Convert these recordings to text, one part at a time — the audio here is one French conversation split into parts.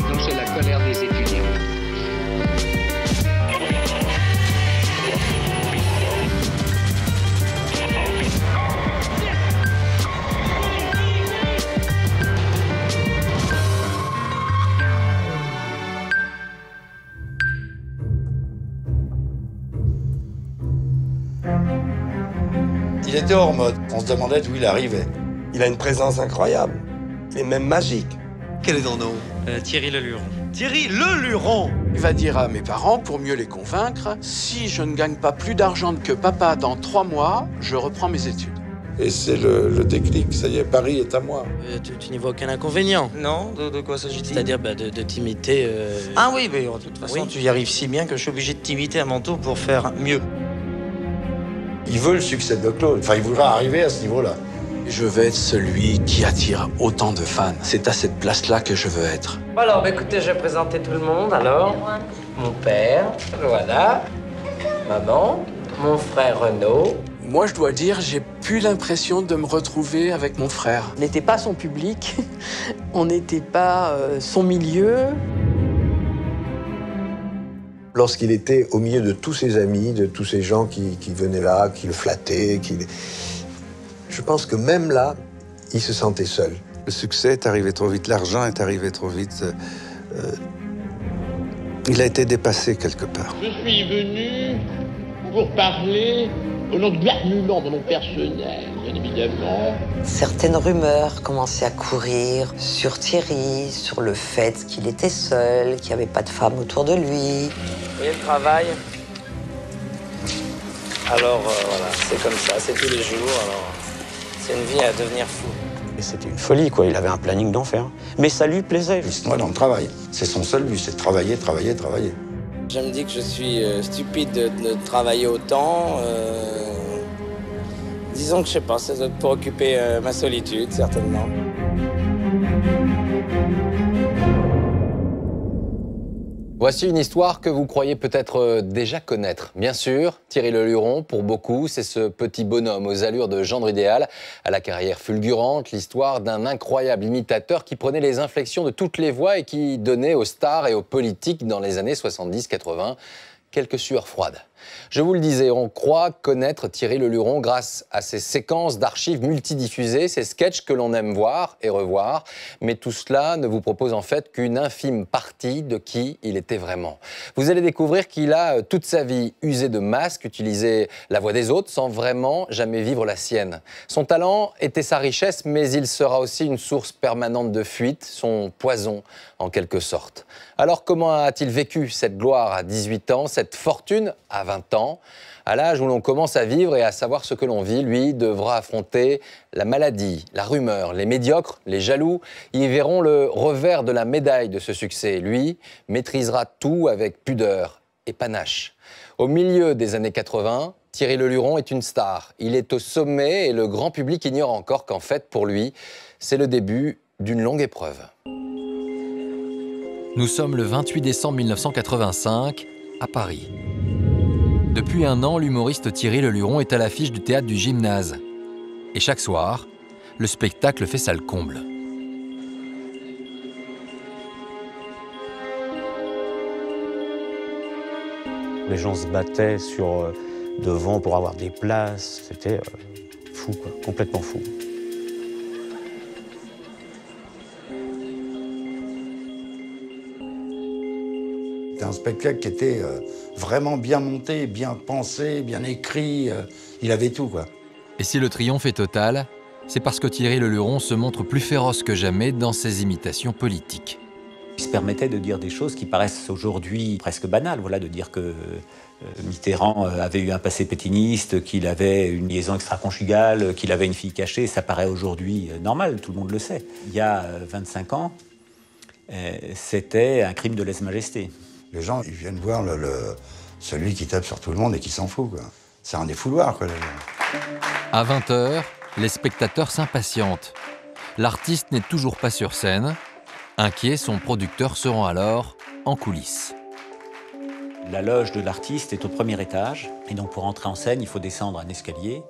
déclenché la colère des étudiants. Il était hors mode. On se demandait d'où il arrivait. Il a une présence incroyable, et même magique. Quel est ton nom? Thierry Leluron. Thierry Leluron. Il va dire à mes parents, pour mieux les convaincre, si je ne gagne pas plus d'argent que papa dans 3 mois, je reprends mes études. Et c'est le déclic. Ça y est, Paris est à moi. Tu n'y vois aucun inconvénient? Non, de quoi s'agit-il? C'est-à-dire de t'imiter. Ah oui, mais de toute façon, tu y arrives si bien que je suis obligé de t'imiter à mon tour pour faire mieux. Il veut le succès de Claude. Enfin, il voudra arriver à ce niveau-là. Je veux être celui qui attire autant de fans. C'est à cette place-là que je veux être. Alors, écoutez, je vais présenter tout le monde. Alors, mon père, voilà. Maman, mon frère Renaud. Moi, je dois dire, j'ai plus l'impression de me retrouver avec mon frère. On n'était pas son public, on n'était pas son milieu. Lorsqu'il était au milieu de tous ses amis, de tous ces gens qui venaient là, qui le flattaient, je pense que même là, il se sentait seul. Le succès est arrivé trop vite, l'argent est arrivé trop vite. Il a été dépassé quelque part. Je suis venu pour parler au nom de Glarmulan, mon nom personnel, bien évidemment. Certaines rumeurs commençaient à courir sur Thierry, sur le fait qu'il était seul, qu'il n'y avait pas de femme autour de lui. Vous voyez le travail? Alors, voilà, c'est comme ça, c'est tous les jours. Alors, c'est une vie à devenir fou. Et c'était une folie, quoi. Il avait un planning d'enfer. Mais ça lui plaisait. Il se noie dans le travail. C'est son seul but, c'est de travailler, travailler, travailler. Je me dis que je suis stupide de travailler autant. Disons que je sais pas, c'est pour occuper ma solitude, certainement. Voici une histoire que vous croyez peut-être déjà connaître. Bien sûr, Thierry Leluron, pour beaucoup, c'est ce petit bonhomme aux allures de gendre idéal, à la carrière fulgurante, l'histoire d'un incroyable imitateur qui prenait les inflexions de toutes les voix et qui donnait aux stars et aux politiques dans les années 70-80 quelques sueurs froides. Je vous le disais, on croit connaître Thierry Leluron grâce à ses séquences d'archives multidiffusées, ces sketchs que l'on aime voir et revoir, mais tout cela ne vous propose en fait qu'une infime partie de qui il était vraiment. Vous allez découvrir qu'il a toute sa vie usé de masques, utilisé la voix des autres sans vraiment jamais vivre la sienne. Son talent était sa richesse, mais il sera aussi une source permanente de fuite, son poison en quelque sorte. Alors comment a-t-il vécu cette gloire à 18 ans, cette fortune à 20 ans? À l'âge où l'on commence à vivre et à savoir ce que l'on vit, lui devra affronter la maladie, la rumeur, les médiocres, les jaloux. Ils verront le revers de la médaille de ce succès. Lui maîtrisera tout avec pudeur et panache. Au milieu des années 80, Thierry Leluron est une star. Il est au sommet et le grand public ignore encore qu'en fait, pour lui, c'est le début d'une longue épreuve. Nous sommes le 28 décembre 1985, à Paris. Depuis un an, l'humoriste Thierry Leluron est à l'affiche du théâtre du Gymnase. Et chaque soir, le spectacle fait salle comble. Les gens se battaient devant pour avoir des places. C'était fou, quoi, complètement fou. C'était un spectacle qui était vraiment bien monté, bien pensé, bien écrit. Il avait tout, quoi. Et si le triomphe est total, c'est parce que Thierry Leluron se montre plus féroce que jamais dans ses imitations politiques. Il se permettait de dire des choses qui paraissent aujourd'hui presque banales. Voilà, de dire que Mitterrand avait eu un passé pétiniste, qu'il avait une liaison extra-conjugale, qu'il avait une fille cachée. Ça paraît aujourd'hui normal, tout le monde le sait. Il y a 25 ans, c'était un crime de lèse-majesté. Les gens, ils viennent voir celui qui tape sur tout le monde et qui s'en fout, quoi. C'est un défouloir, quoi. À 20h, les spectateurs s'impatientent. L'artiste n'est toujours pas sur scène. Inquiet, son producteur se rend alors en coulisses. La loge de l'artiste est au premier étage. Et donc pour entrer en scène, il faut descendre un escalier.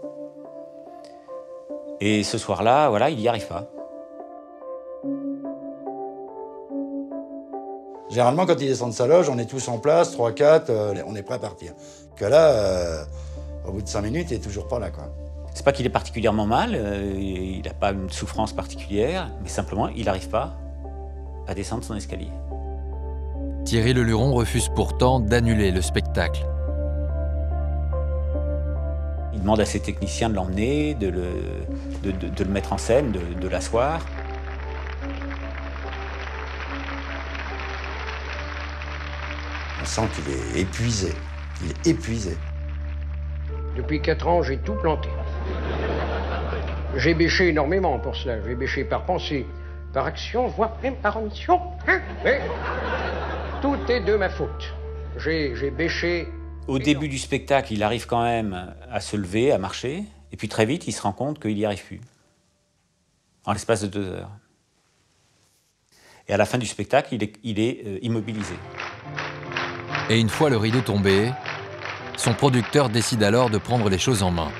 Et ce soir-là, voilà, il n'y arrive pas. Généralement, quand il descend de sa loge, on est tous en place, 3, 4, on est prêt à partir. Que là, au bout de 5 minutes, il est toujours pas là, quoi. C'est pas qu'il est particulièrement mal, il n'a pas une souffrance particulière, mais simplement, il n'arrive pas à descendre son escalier. Thierry Leluron refuse pourtant d'annuler le spectacle. Il demande à ses techniciens de l'emmener, de le mettre en scène, de l'asseoir. On sent qu'il est épuisé. Il est épuisé. Depuis 4 ans, j'ai tout planté. J'ai bêché énormément pour cela. J'ai bêché par pensée, par action, voire même par omission. Hein? Mais tout est de ma faute. J'ai bêché. Au début du spectacle, il arrive quand même à se lever, à marcher, et puis très vite, il se rend compte qu'il n'y arrive plus. En l'espace de 2 heures. Et à la fin du spectacle, il est immobilisé. Et une fois le rideau tombé, son producteur décide alors de prendre les choses en main.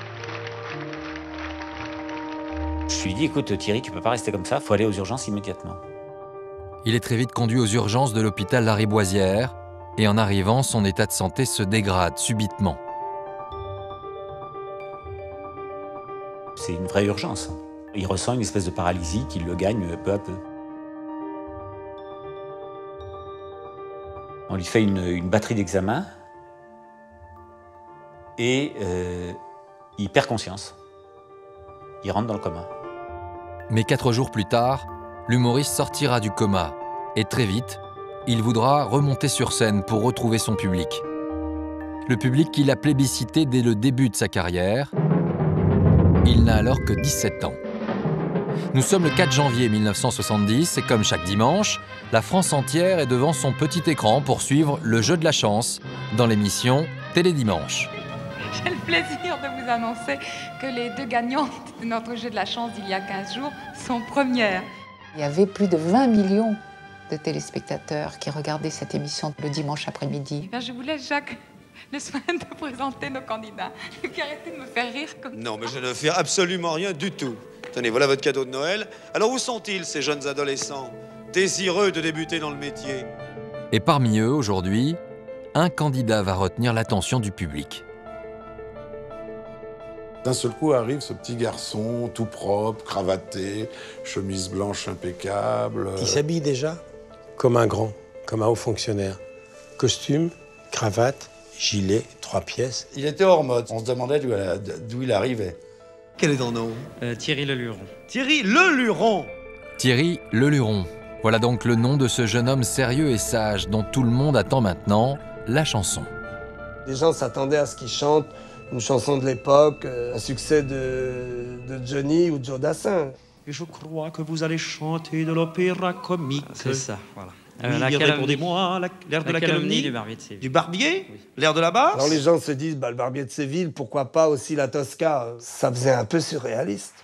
Je lui dis, écoute Thierry, tu peux pas rester comme ça, il faut aller aux urgences immédiatement. Il est très vite conduit aux urgences de l'hôpital Lariboisière, et en arrivant, son état de santé se dégrade subitement. C'est une vraie urgence. Il ressent une espèce de paralysie qui le gagne peu à peu. On lui fait une batterie d'examens et il perd conscience. Il rentre dans le coma. Mais 4 jours plus tard, l'humoriste sortira du coma et très vite, il voudra remonter sur scène pour retrouver son public. Le public qu'il a plébiscité dès le début de sa carrière. Il n'a alors que 17 ans. Nous sommes le 4 janvier 1970 et comme chaque dimanche, la France entière est devant son petit écran pour suivre le jeu de la chance dans l'émission Télédimanche. J'ai le plaisir de vous annoncer que les 2 gagnantes de notre jeu de la chance d'il y a 15 jours sont premières. Il y avait plus de 20 millions de téléspectateurs qui regardaient cette émission le dimanche après-midi. Je vous laisse, Jacques, le soin de présenter nos candidats. Et puis arrêtez de me faire rire comme ça. Non, mais je ne fais absolument rien du tout. Tenez, voilà votre cadeau de Noël. Alors où sont-ils, ces jeunes adolescents, désireux de débuter dans le métier? Et parmi eux, aujourd'hui, un candidat va retenir l'attention du public. D'un seul coup arrive ce petit garçon, tout propre, cravaté, chemise blanche impeccable. Il s'habille déjà comme un grand, comme un haut fonctionnaire. Costume, cravate, gilet, 3 pièces. Il était hors mode. On se demandait d'où il arrivait. Quel est ton nom? Thierry Leluron. Thierry Leluron. Thierry Leluron. Voilà donc le nom de ce jeune homme sérieux et sage dont tout le monde attend maintenant la chanson. Les gens s'attendaient à ce qu'il chante une chanson de l'époque, un succès de Johnny ou de Joe Dassin. Et je crois que vous allez chanter de l'opéra comique. C'est ça, voilà. Répondez-moi, l'air de la calomnie du Barbier de Séville. Du Barbier? L'air de la Basse? Alors les gens se disent, le Barbier de Séville, pourquoi pas aussi la Tosca? Ça faisait un peu surréaliste.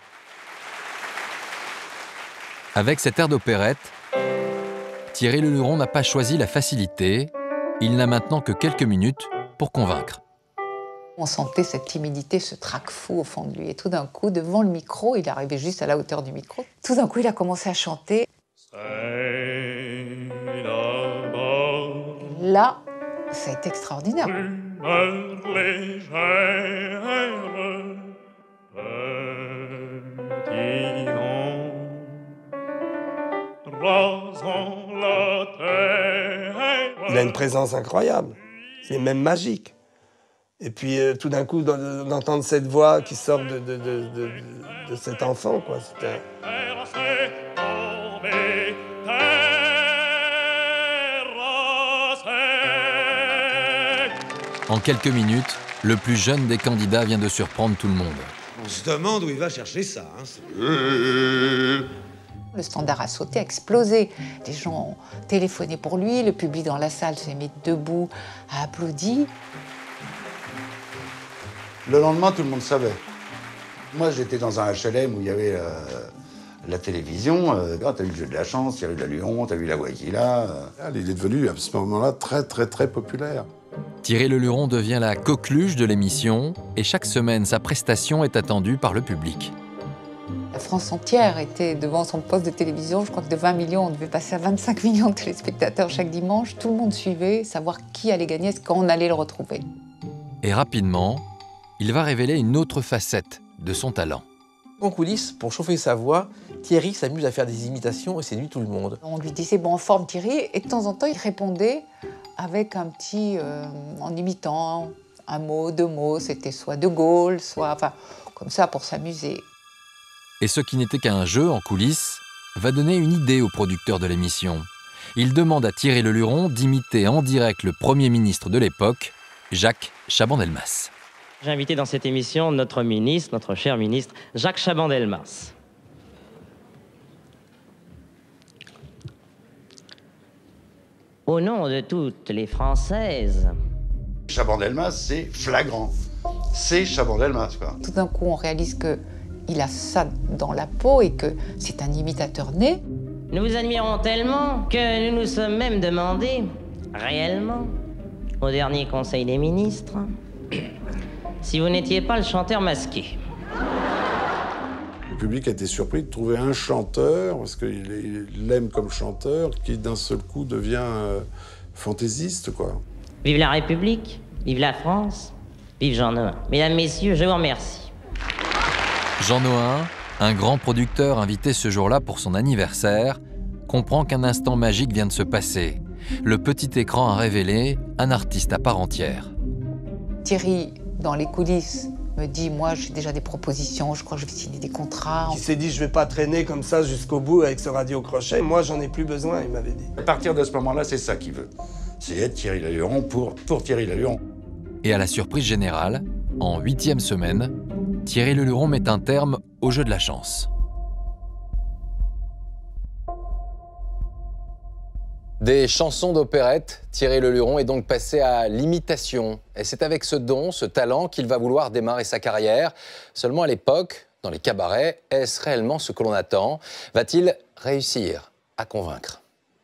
Avec cet air d'opérette, Thierry Leluron n'a pas choisi la facilité. Il n'a maintenant que quelques minutes pour convaincre. On sentait cette timidité, ce trac fou au fond de lui. Et tout d'un coup, devant le micro, il arrivait juste à la hauteur du micro. Tout d'un coup, il a commencé à chanter. Là, ça a été extraordinaire. Il a une présence incroyable. Il est même magique. Et puis tout d'un coup, d'entendre cette voix qui sort de cet enfant, quoi. C'était... En quelques minutes, le plus jeune des candidats vient de surprendre tout le monde. On se demande où il va chercher ça. Hein. Le standard a sauté, a explosé. Les gens ont téléphoné pour lui, le public dans la salle s'est mis debout, a applaudi. Le lendemain, tout le monde savait. Moi, j'étais dans un HLM où il y avait la télévision. T'as vu le jeu de la chance, Thierry Leluron, t'as vu la voix qu'il a. Il est devenu, à ce moment-là, très, très, très populaire. Thierry Leluron devient la coqueluche de l'émission et chaque semaine, sa prestation est attendue par le public. La France entière était devant son poste de télévision. Je crois que de 20 millions, on devait passer à 25 millions de téléspectateurs chaque dimanche. Tout le monde suivait, savoir qui allait gagner, quand on allait le retrouver. Et rapidement, il va révéler une autre facette de son talent. En coulisses, pour chauffer sa voix, Thierry s'amuse à faire des imitations et séduit tout le monde. On lui disait, bon, en forme Thierry, et de temps en temps, il répondait avec un petit, en imitant un mot, deux mots, c'était soit De Gaulle, soit, enfin, comme ça, pour s'amuser. Et ce qui n'était qu'un jeu en coulisses va donner une idée au producteur de l'émission. Il demande à Thierry Leluron d'imiter en direct le Premier ministre de l'époque, Jacques Chaban-Delmas. J'ai invité dans cette émission notre ministre, notre cher ministre, Jacques Chaban-Delmas. Au nom de toutes les Françaises... Chaban-Delmas, c'est flagrant. C'est Chaban-Delmas, quoi. Tout d'un coup, on réalise qu'il a ça dans la peau et que c'est un imitateur né. Nous vous admirons tellement que nous nous sommes même demandé, réellement, au dernier Conseil des ministres, si vous n'étiez pas le chanteur masqué. Le public a été surpris de trouver un chanteur, parce qu'il l'aime comme chanteur, qui d'un seul coup devient fantaisiste, quoi. Vive la République, vive la France, vive Jean Nohain. Mesdames, Messieurs, je vous remercie. Jean Nohain, un grand producteur invité ce jour-là pour son anniversaire, comprend qu'un instant magique vient de se passer. Le petit écran a révélé un artiste à part entière. Thierry, dans les coulisses, me dit, moi j'ai déjà des propositions, je crois que je vais signer des contrats. Il s'est dit, je vais pas traîner comme ça jusqu'au bout avec ce radio-crochet. Moi, j'en ai plus besoin, il m'avait dit. À partir de ce moment-là, c'est ça qu'il veut. C'est être Thierry Leluron pour Thierry Leluron. Et à la surprise générale, en 8e semaine, Thierry Leluron met un terme au jeu de la chance. Des chansons d'opérette, Thierry Leluron est donc passé à l'imitation. Et c'est avec ce don, ce talent, qu'il va vouloir démarrer sa carrière. Seulement à l'époque, dans les cabarets, est-ce réellement ce que l'on attend? Va-t-il réussir à convaincre?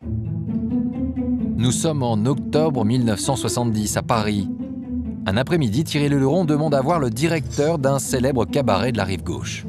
Nous sommes en octobre 1970 à Paris. Un après-midi, Thierry Leluron demande à voir le directeur d'un célèbre cabaret de la Rive-Gauche.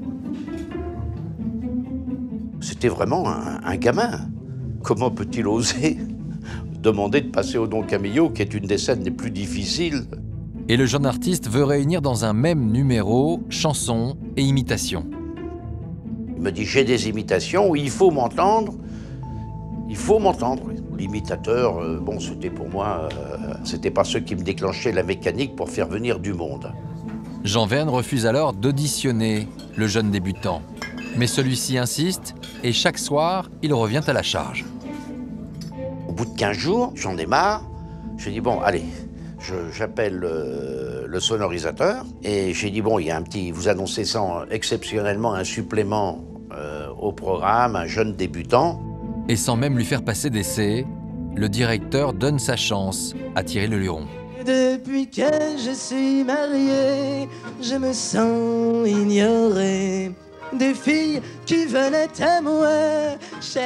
C'était vraiment un gamin. Comment peut-il oser demander de passer au Don Camillo, qui est une des scènes les plus difficiles? Et le jeune artiste veut réunir dans un même numéro chansons et imitations. Il me dit, j'ai des imitations, il faut m'entendre. Il faut m'entendre. L'imitateur, bon, c'était pour moi, c'était pas ceux qui me déclenchaient la mécanique pour faire venir du monde. Jean Verne refuse alors d'auditionner le jeune débutant. Mais celui-ci insiste et chaque soir, il revient à la charge. Au bout de 15 jours, j'en ai marre. Je dis, bon, allez, j'appelle le sonorisateur et j'ai dit, bon, il y a un petit, vous annoncez ça exceptionnellement, un supplément au programme, un jeune débutant. Et sans même lui faire passer d'essai, le directeur donne sa chance à Thierry Leluron. Depuis que je suis marié, je me sens ignoré des filles qui venaient à moi.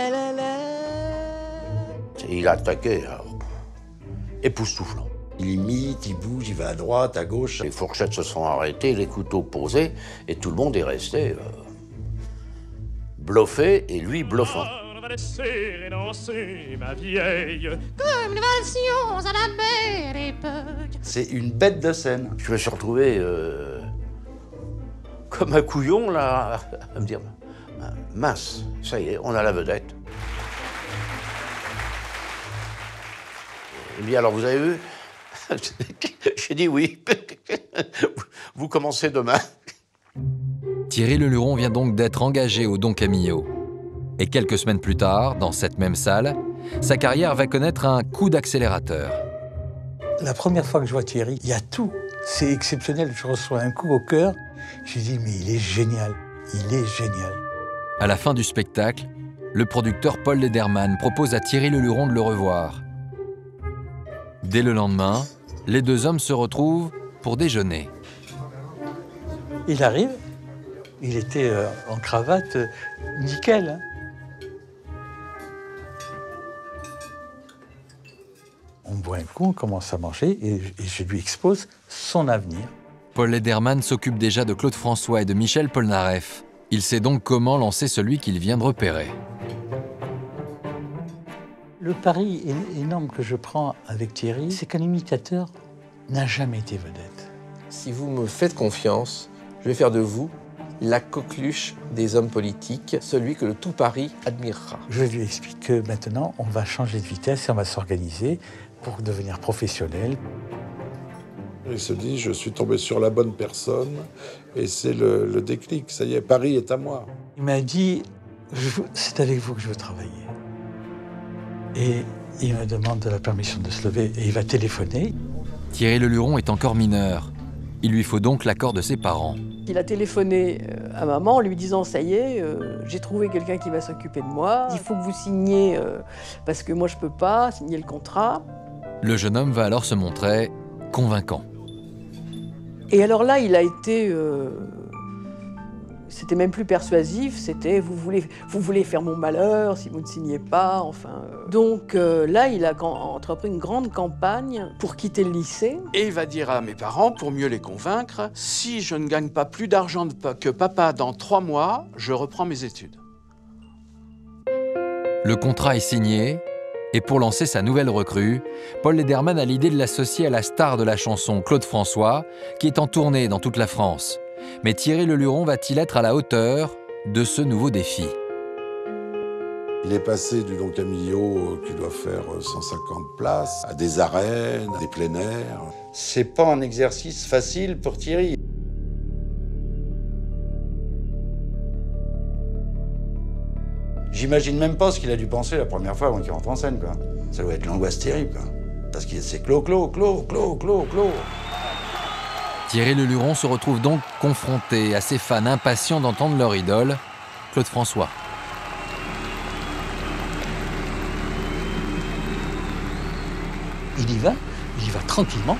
Et il attaquait, époustouflant. Il imite, il bouge, il va à droite, à gauche. Les fourchettes se sont arrêtées, les couteaux posés, et tout le monde est resté bluffé, et lui bluffant. Et danser, ma vieille, comme nous valsions à la belle époque. C'est une bête de scène. Je me suis retrouvé comme un couillon, là, à me dire, mince, ça y est, on a la vedette. Il me dit, alors vous avez vu? J'ai dit oui. Vous commencez demain. Thierry Leluron vient donc d'être engagé au Don Camillo. Et quelques semaines plus tard, dans cette même salle, sa carrière va connaître un coup d'accélérateur. La première fois que je vois Thierry, il y a tout. C'est exceptionnel, je reçois un coup au cœur. Je me dis, mais il est génial, il est génial. À la fin du spectacle, le producteur Paul Lederman propose à Thierry Leluron de le revoir. Dès le lendemain, les deux hommes se retrouvent pour déjeuner. Il arrive, il était en cravate nickel. Hein. On boit un coup, on commence à manger et je lui expose son avenir. Paul Lederman s'occupe déjà de Claude François et de Michel Polnareff. Il sait donc comment lancer celui qu'il vient de repérer. Le pari énorme que je prends avec Thierry, c'est qu'un imitateur n'a jamais été vedette. Si vous me faites confiance, je vais faire de vous la coqueluche des hommes politiques, celui que le tout Paris admirera. Je lui explique que maintenant, on va changer de vitesse et on va s'organiser pour devenir professionnel. Il se dit, je suis tombé sur la bonne personne et c'est le déclic. Ça y est, Paris est à moi. Il m'a dit, c'est avec vous que je veux travailler. Et il me demande la permission de se lever et il va téléphoner. Thierry Leluron est encore mineur. Il lui faut donc l'accord de ses parents. Il a téléphoné à maman en lui disant « ça y est, j'ai trouvé quelqu'un qui va s'occuper de moi, il faut que vous signiez parce que moi je peux pas signer le contrat ». Le jeune homme va alors se montrer convaincant. Et alors là, il a été... c'était même plus persuasif, c'était vous voulez faire mon malheur si vous ne signez pas, enfin... Donc là, il a entrepris une grande campagne pour quitter le lycée. Et il va dire à mes parents, pour mieux les convaincre, si je ne gagne pas plus d'argent que papa dans 3 mois, je reprends mes études. Le contrat est signé, et pour lancer sa nouvelle recrue, Paul Lederman a l'idée de l'associer à la star de la chanson Claude François, qui est en tournée dans toute la France. Mais Thierry Leluron va-t-il être à la hauteur de ce nouveau défi? Il est passé du Don Camillo, qui doit faire 150 places, à des arènes, à des plein air. C'est pas un exercice facile pour Thierry. J'imagine même pas ce qu'il a dû penser la première fois avant qu'il rentre en scène, quoi. Ça doit être l'angoisse terrible, quoi. Parce que c'est Clos. Thierry Leluron se retrouve donc confronté à ses fans impatients d'entendre leur idole, Claude François. Il y va tranquillement.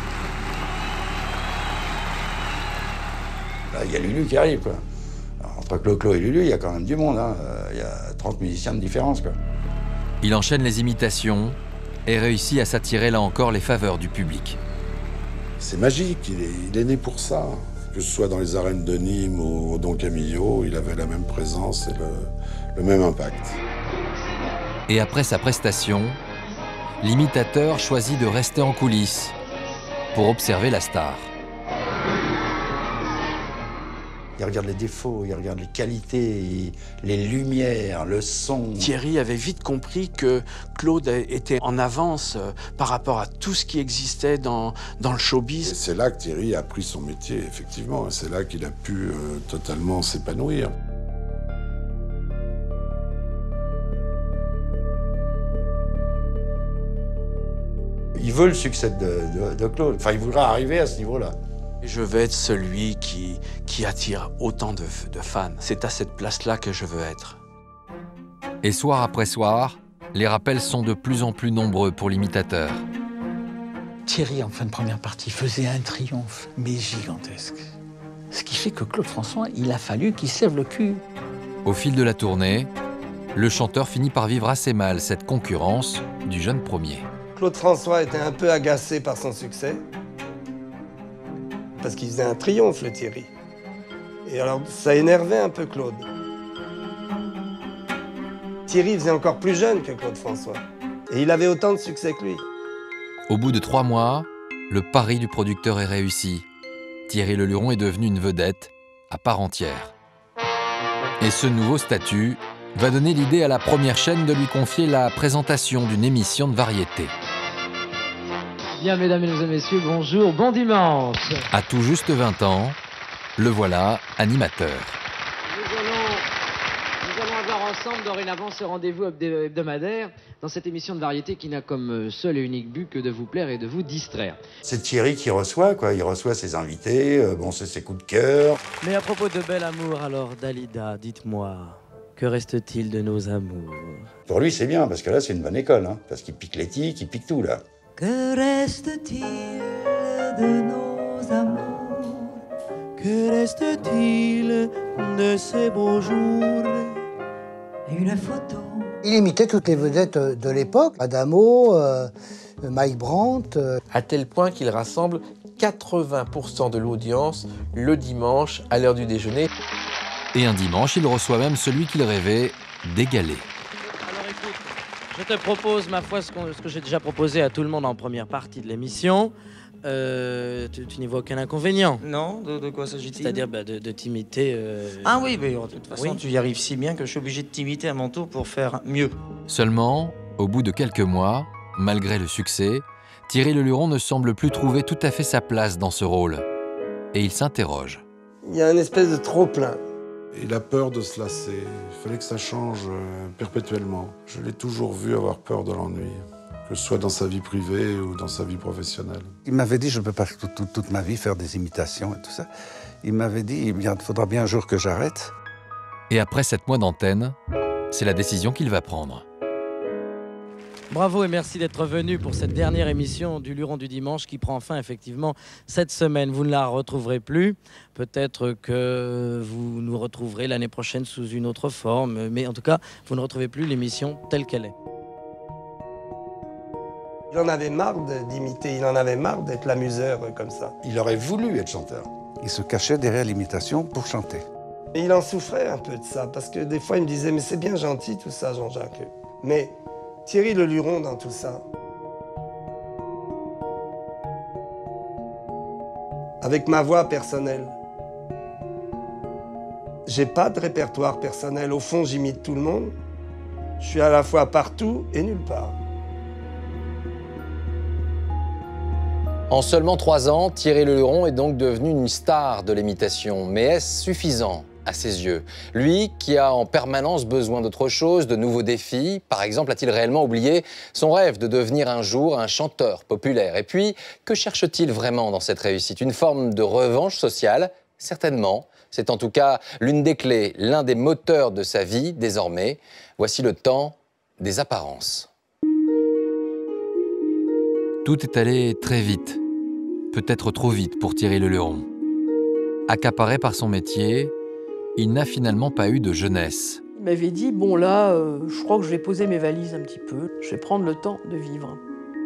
Là, il y a Lulu qui arrive, quoi. Alors, entre Clos et Lulu, il y a quand même du monde, hein. Il y a 30 musiciens de différence, quoi. Il enchaîne les imitations et réussit à s'attirer là encore les faveurs du public. C'est magique, il est né pour ça. Que ce soit dans les arènes de Nîmes ou au Don Camillo, il avait la même présence et le même impact. Et après sa prestation, l'imitateur choisit de rester en coulisses pour observer la star. Il regarde les défauts, il regarde les qualités, les lumières, le son. Thierry avait vite compris que Claude était en avance par rapport à tout ce qui existait dans le showbiz. Et c'est là que Thierry a appris son métier, effectivement. C'est là qu'il a pu totalement s'épanouir. Il veut le succès de Claude. Enfin, il voudra arriver à ce niveau-là. Je veux être celui qui attire autant de fans. C'est à cette place-là que je veux être. Et soir après soir, les rappels sont de plus en plus nombreux pour l'imitateur. Thierry, en fin de première partie, faisait un triomphe, mais gigantesque. Ce qui fait que Claude François, il a fallu qu'il se lève le cul. Au fil de la tournée, le chanteur finit par vivre assez mal cette concurrence du jeune premier. Claude François était un peu agacé par son succès. Parce qu'il faisait un triomphe, le Thierry. Et alors, ça énervait un peu Claude. Thierry faisait encore plus jeune que Claude François. Et il avait autant de succès que lui. Au bout de 3 mois, le pari du producteur est réussi. Thierry Leluron est devenu une vedette à part entière. Et ce nouveau statut va donner l'idée à la première chaîne de lui confier la présentation d'une émission de variété. Bien, mesdames et messieurs, bonjour, bon dimanche. À tout juste 20 ans, le voilà animateur. Nous allons avoir ensemble dorénavant ce rendez-vous hebdomadaire dans cette émission de variété qui n'a comme seul et unique but que de vous plaire et de vous distraire. C'est Thierry qui reçoit, quoi. Il reçoit ses invités, bon, c'est ses coups de cœur. Mais à propos de bel amour, alors, Dalida, dites-moi, que reste-t-il de nos amours? Pour lui, c'est bien, parce que là, c'est une bonne école, hein, parce qu'il pique l'éthique, il pique tout, là. Que reste-t-il de nos amours? Que reste-t-il de ces beaux jours? Une photo. Il imitait toutes les vedettes de l'époque, Adamo, Mike Brandt. À tel point qu'il rassemble 80% de l'audience le dimanche à l'heure du déjeuner. Et un dimanche, il reçoit même celui qu'il rêvait d'égaler. Alors écoute, je te propose, ma foi, ce que j'ai déjà proposé à tout le monde en première partie de l'émission. Tu n'y vois aucun inconvénient? Non, de quoi s'agit-il? C'est-à-dire de t'imiter. Ah oui, mais de toute façon, tu y arrives si bien que je suis obligé de t'imiter à mon tour pour faire mieux. Seulement, au bout de quelques mois, malgré le succès, Thierry Leluron ne semble plus trouver tout à fait sa place dans ce rôle. Et il s'interroge. Il y a une espèce de trop-plein. Il a peur de se lasser. Il fallait que ça change perpétuellement. Je l'ai toujours vu avoir peur de l'ennui, que ce soit dans sa vie privée ou dans sa vie professionnelle. Il m'avait dit, je ne peux pas toute ma vie faire des imitations et tout ça. Il m'avait dit, il faudra bien un jour que j'arrête. Et après 7 mois d'antenne, c'est la décision qu'il va prendre. Bravo et merci d'être venu pour cette dernière émission du Luron du dimanche qui prend fin effectivement cette semaine. Vous ne la retrouverez plus. Peut-être que vous nous retrouverez l'année prochaine sous une autre forme. Mais en tout cas, vous ne retrouvez plus l'émission telle qu'elle est. Il en avait marre d'imiter, il en avait marre d'être l'amuseur comme ça. Il aurait voulu être chanteur. Il se cachait derrière l'imitation pour chanter. Et il en souffrait un peu de ça, parce que des fois il me disait « mais c'est bien gentil tout ça, Jean-Jacques ». Mais Thierry Leluron dans tout ça, avec ma voix personnelle, j'ai pas de répertoire personnel. Au fond, j'imite tout le monde. Je suis à la fois partout et nulle part. En seulement 3 ans, Thierry Leluron est donc devenu une star de l'imitation. Mais est-ce suffisant à ses yeux? Lui qui a en permanence besoin d'autre chose, de nouveaux défis. Par exemple, a-t-il réellement oublié son rêve de devenir un jour un chanteur populaire? Et puis, que cherche-t-il vraiment dans cette réussite? Une forme de revanche sociale? Certainement. C'est en tout cas l'une des clés, l'un des moteurs de sa vie désormais. Voici le temps des apparences. Tout est allé très vite, peut-être trop vite pour Thierry Leluron. Accaparé par son métier, il n'a finalement pas eu de jeunesse. Il m'avait dit, bon là, je crois que je vais poser mes valises un petit peu, je vais prendre le temps de vivre.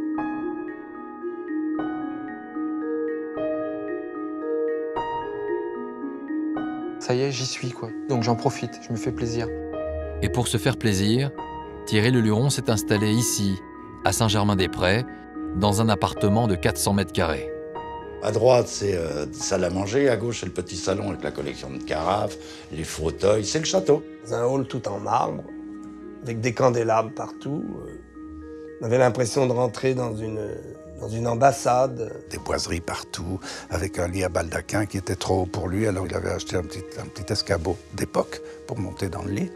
Ça y est, j'y suis, quoi. Donc j'en profite, je me fais plaisir. Et pour se faire plaisir, Thierry Leluron s'est installé ici, à Saint-Germain-des-Prés, dans un appartement de 400 mètres carrés. À droite, c'est salle à manger. À gauche, c'est le petit salon avec la collection de carafes, les fauteuils. C'est le château. C'est un hall tout en marbre, avec des candélabres partout. On avait l'impression de rentrer dans une ambassade. Des boiseries partout, avec un lit à baldaquin qui était trop haut pour lui. Alors il avait acheté un petit escabeau d'époque pour monter dans le lit.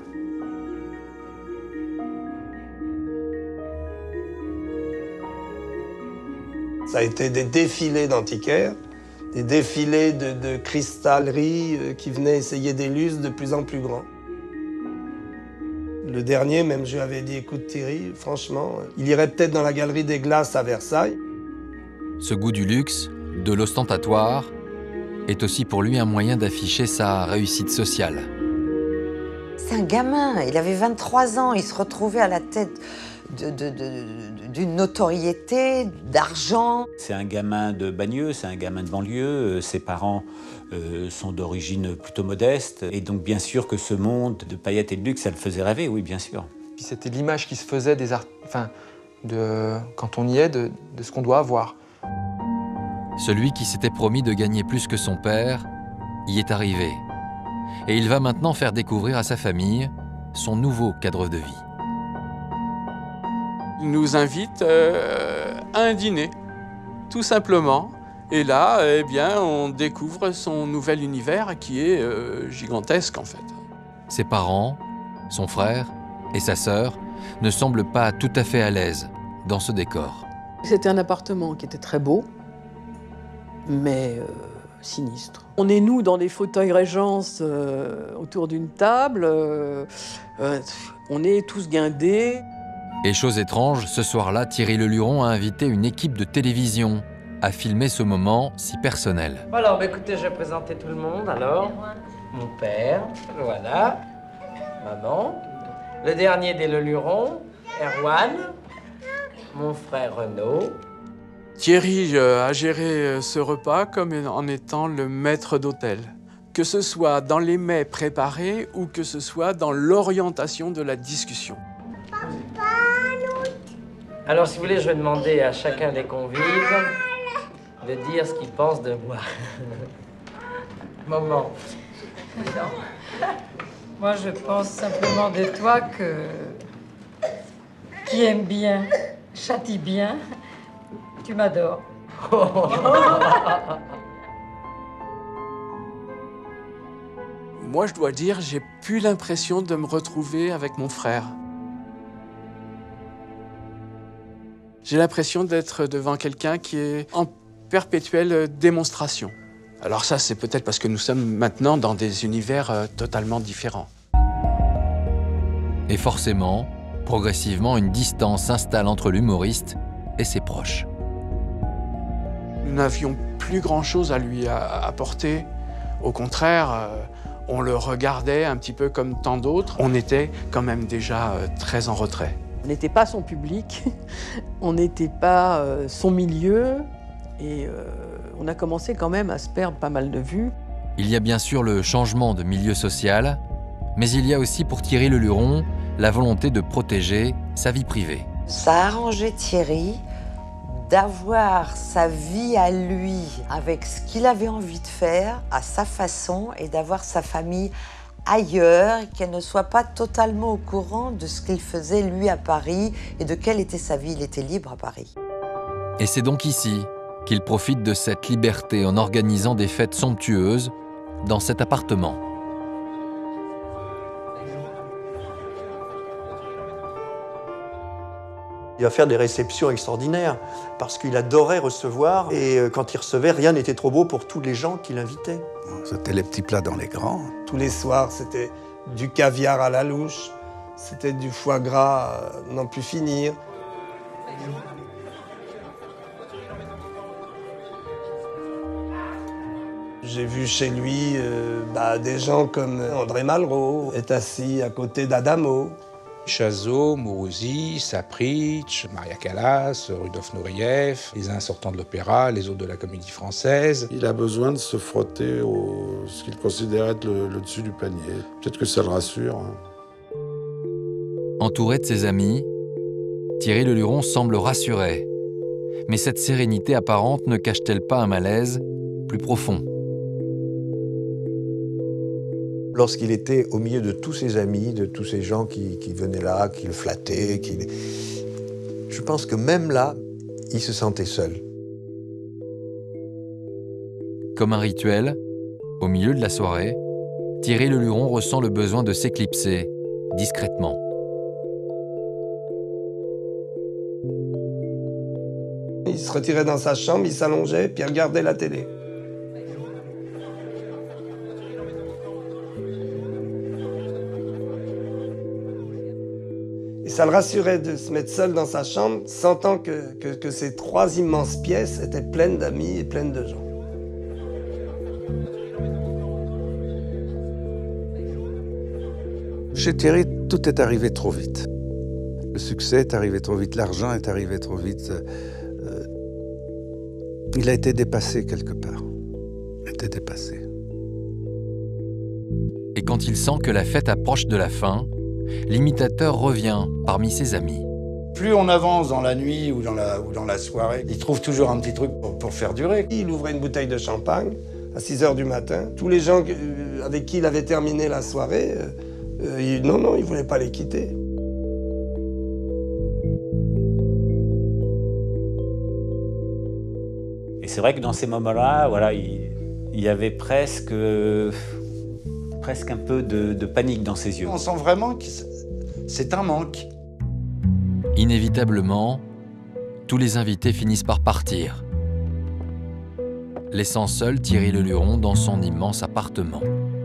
Ça a été des défilés d'antiquaires, des défilés de cristalleries qui venaient essayer des lustres de plus en plus grands. Le dernier, même, je lui avais dit, écoute Thierry, franchement, il irait peut-être dans la galerie des glaces à Versailles. Ce goût du luxe, de l'ostentatoire, est aussi pour lui un moyen d'afficher sa réussite sociale. C'est un gamin, il avait 23 ans, il se retrouvait à la tête d'une notoriété, d'argent. C'est un gamin de Bagneux, c'est un gamin de banlieue. Ses parents sont d'origine plutôt modeste. Et donc, bien sûr que ce monde de paillettes et de luxe, ça le faisait rêver, oui, bien sûr. Puis c'était l'image qui se faisait des quand on y est, de ce qu'on doit avoir. Celui qui s'était promis de gagner plus que son père y est arrivé. Et il va maintenant faire découvrir à sa famille son nouveau cadre de vie. Il nous invite à un dîner, tout simplement. Et là, eh bien, on découvre son nouvel univers qui est gigantesque, en fait. Ses parents, son frère et sa sœur ne semblent pas tout à fait à l'aise dans ce décor. C'était un appartement qui était très beau, mais sinistre. On est, nous, dans des fauteuils régence autour d'une table. On est tous guindés. Et chose étrange, ce soir-là, Thierry Leluron a invité une équipe de télévision à filmer ce moment si personnel. Alors, écoutez, je vais présenter tout le monde. Alors, mon père, voilà, maman, le dernier des Leluron, Erwan, mon frère Renaud. Thierry a géré ce repas comme en étant le maître d'hôtel. que ce soit dans les mets préparés ou que ce soit dans l'orientation de la discussion. Alors, si vous voulez, je vais demander à chacun des convives de dire ce qu'il pense de moi. Moment. Non. Moi, je pense simplement de toi qui aime bien, châtie bien, tu m'adores. Moi, je dois dire, j'ai plus l'impression de me retrouver avec mon frère. J'ai l'impression d'être devant quelqu'un qui est en perpétuelle démonstration. Alors ça, c'est peut-être parce que nous sommes maintenant dans des univers totalement différents. Et forcément, progressivement, une distance s'installe entre l'humoriste et ses proches. Nous n'avions plus grand-chose à lui apporter. Au contraire, on le regardait un petit peu comme tant d'autres. On était quand même déjà très en retrait. On n'était pas son public, on n'était pas son milieu, et on a commencé quand même à se perdre pas mal de vues. Il y a bien sûr le changement de milieu social, mais il y a aussi pour Thierry Leluron la volonté de protéger sa vie privée. Ça a arrangé Thierry d'avoir sa vie à lui, avec ce qu'il avait envie de faire, à sa façon, et d'avoir sa famille ailleurs, qu'elle ne soit pas totalement au courant de ce qu'il faisait lui à Paris et de quelle était sa vie. Il était libre à Paris. Et c'est donc ici qu'il profite de cette liberté en organisant des fêtes somptueuses dans cet appartement. Il va faire des réceptions extraordinaires parce qu'il adorait recevoir et quand il recevait, rien n'était trop beau pour tous les gens qu'il invitait. C'était les petits plats dans les grands. Tous les soirs, c'était du caviar à la louche, c'était du foie gras n'en plus finir. J'ai vu chez lui des gens comme André Malraux est assis à côté d'Adamo. Chazot, Mourouzi, Sapritch, Maria Callas, Rudolf Nureyev, les uns sortant de l'opéra, les autres de la comédie française. Il a besoin de se frotter au ce qu'il considère être le dessus du panier. Peut-être que ça le rassure. Entouré de ses amis, Thierry Leluron semble rassuré. Mais cette sérénité apparente ne cache-t-elle pas un malaise plus profond ? Lorsqu'il était au milieu de tous ses amis, de tous ces gens qui venaient là, qui le flattaient, je pense que même là, il se sentait seul. Comme un rituel, au milieu de la soirée, Thierry Leluron ressent le besoin de s'éclipser, discrètement. Il se retirait dans sa chambre, il s'allongeait, puis il regardait la télé. Et ça le rassurait de se mettre seul dans sa chambre, sentant que ces trois immenses pièces étaient pleines d'amis et pleines de gens. Chez Thierry, tout est arrivé trop vite. Le succès est arrivé trop vite, l'argent est arrivé trop vite. Il a été dépassé quelque part. Il a été dépassé. Et quand il sent que la fête approche de la fin, l'imitateur revient parmi ses amis. Plus on avance dans la nuit ou dans la soirée, il trouve toujours un petit truc pour faire durer. Il ouvrait une bouteille de champagne à 6 h du matin. Tous les gens avec qui il avait terminé la soirée, il ne voulait pas les quitter. Et c'est vrai que dans ces moments-là, voilà, il y avait presque un peu de panique dans ses yeux. On sent vraiment que c'est un manque. Inévitablement, tous les invités finissent par partir, laissant seul Thierry Leluron dans son immense appartement.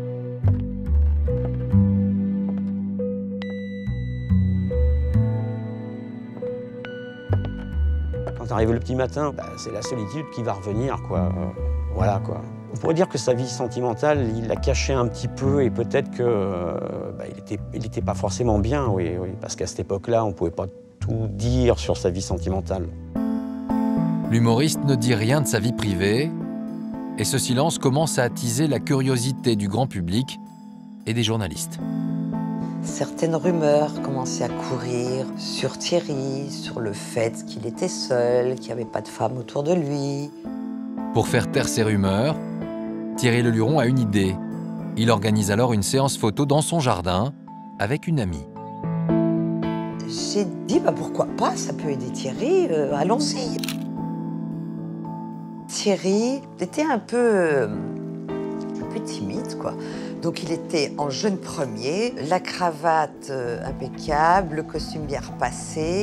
Quand arrive le petit matin, c'est la solitude qui va revenir, quoi. Voilà, quoi. On pourrait dire que sa vie sentimentale, il l'a cachée un petit peu et peut-être qu'il n'était pas forcément bien, oui, parce qu'à cette époque-là, on ne pouvait pas tout dire sur sa vie sentimentale. L'humoriste ne dit rien de sa vie privée, Et ce silence commence à attiser la curiosité du grand public et des journalistes. Certaines rumeurs commençaient à courir sur Thierry, sur le fait qu'il était seul, qu'il n'y avait pas de femme autour de lui. Pour faire taire ces rumeurs, Thierry Le Luron a une idée. Il organise alors une séance photo dans son jardin avec une amie. J'ai dit, pourquoi pas, ça peut aider Thierry, allons-y. Thierry était un peu timide, quoi. Donc il était en jeune premier, la cravate impeccable, le costume bien repassé.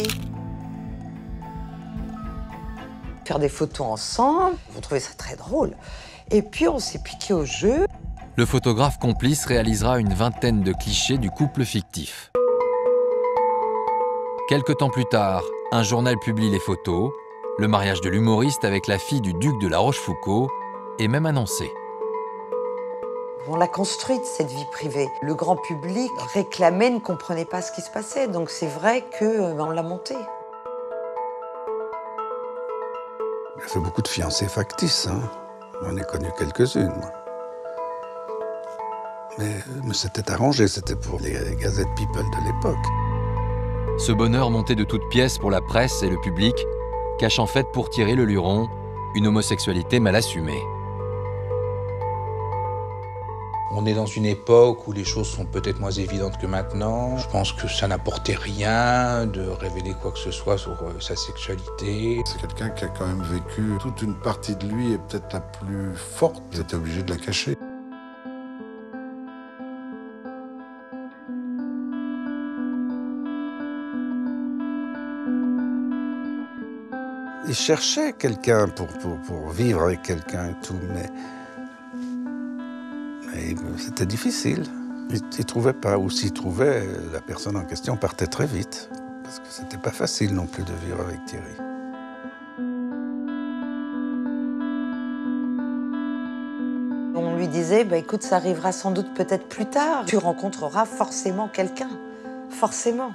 Faire des photos ensemble, on trouvait ça très drôle. Et puis on s'est piqué au jeu. Le photographe complice réalisera une vingtaine de clichés du couple fictif. Quelque temps plus tard, un journal publie les photos. Le mariage de l'humoriste avec la fille du duc de La Rochefoucauld est même annoncé. On l'a construite, cette vie privée. Le grand public réclamait, ne comprenait pas ce qui se passait. Donc c'est vrai qu'on l'a montée. Il a fait beaucoup de fiancées factices. Hein. J'en ai connu quelques-unes. Mais c'était arrangé, c'était pour les gazettes People de l'époque. Ce bonheur monté de toutes pièces pour la presse et le public cache en fait pour Thierry Le Luron une homosexualité mal assumée. On est dans une époque où les choses sont peut-être moins évidentes que maintenant. Je pense que ça n'apportait rien de révéler quoi que ce soit sur sa sexualité. C'est quelqu'un qui a quand même vécu toute une partie de lui et peut-être la plus forte. Il était obligé de la cacher. Il cherchait quelqu'un pour vivre avec quelqu'un et tout, mais c'était difficile. Il ne trouvait pas, ou s'il trouvait, la personne en question partait très vite. Parce que c'était pas facile non plus de vivre avec Thierry. On lui disait, écoute, ça arrivera sans doute peut-être plus tard. Tu rencontreras forcément quelqu'un, forcément.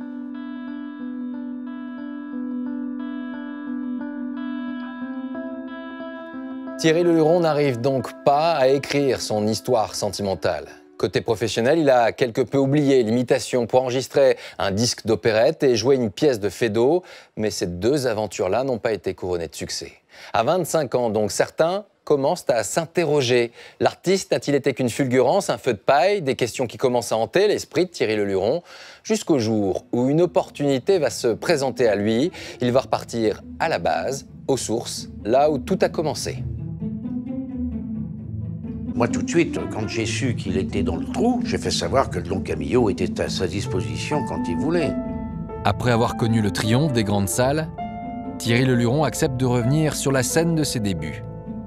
Thierry Le Luron n'arrive donc pas à écrire son histoire sentimentale. Côté professionnel, il a quelque peu oublié l'imitation pour enregistrer un disque d'opérette et jouer une pièce de Feydeau, mais ces deux aventures-là n'ont pas été couronnées de succès. À 25 ans, donc, certains commencent à s'interroger. L'artiste n'a-t-il été qu'une fulgurance, un feu de paille, des questions qui commencent à hanter l'esprit de Thierry Le Luron, jusqu'au jour où une opportunité va se présenter à lui. Il va repartir à la base, aux sources, là où tout a commencé. Moi, tout de suite, quand j'ai su qu'il était dans le trou, j'ai fait savoir que le Don Camillo était à sa disposition quand il voulait. Après avoir connu le triomphe des grandes salles, Thierry Le Luron accepte de revenir sur la scène de ses débuts.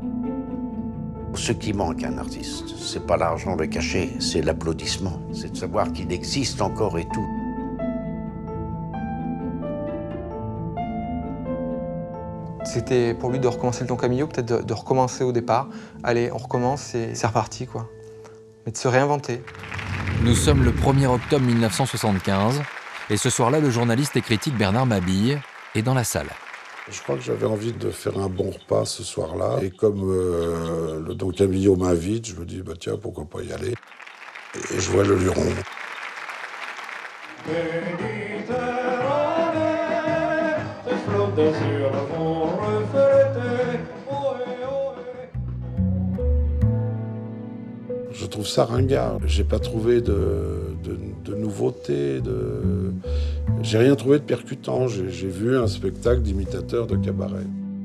Ce qui manque à un artiste, c'est pas l'argent, le cachet, c'est l'applaudissement. C'est de savoir qu'il existe encore et tout. C'était pour lui de recommencer le Don Camillo, peut-être de recommencer au départ. Allez, on recommence et c'est reparti, quoi. Mais de se réinventer. Nous sommes le 1er octobre 1975 et ce soir-là, le journaliste et critique Bernard Mabille est dans la salle. Je crois que j'avais envie de faire un bon repas ce soir-là. Et comme le Don Camillo m'invite, je me dis, tiens, pourquoi pas y aller. Et je vois Le Luron. Je trouve ça ringard. J'ai pas trouvé de nouveauté, j'ai rien trouvé de percutant. J'ai vu un spectacle d'imitateurs de cabaret.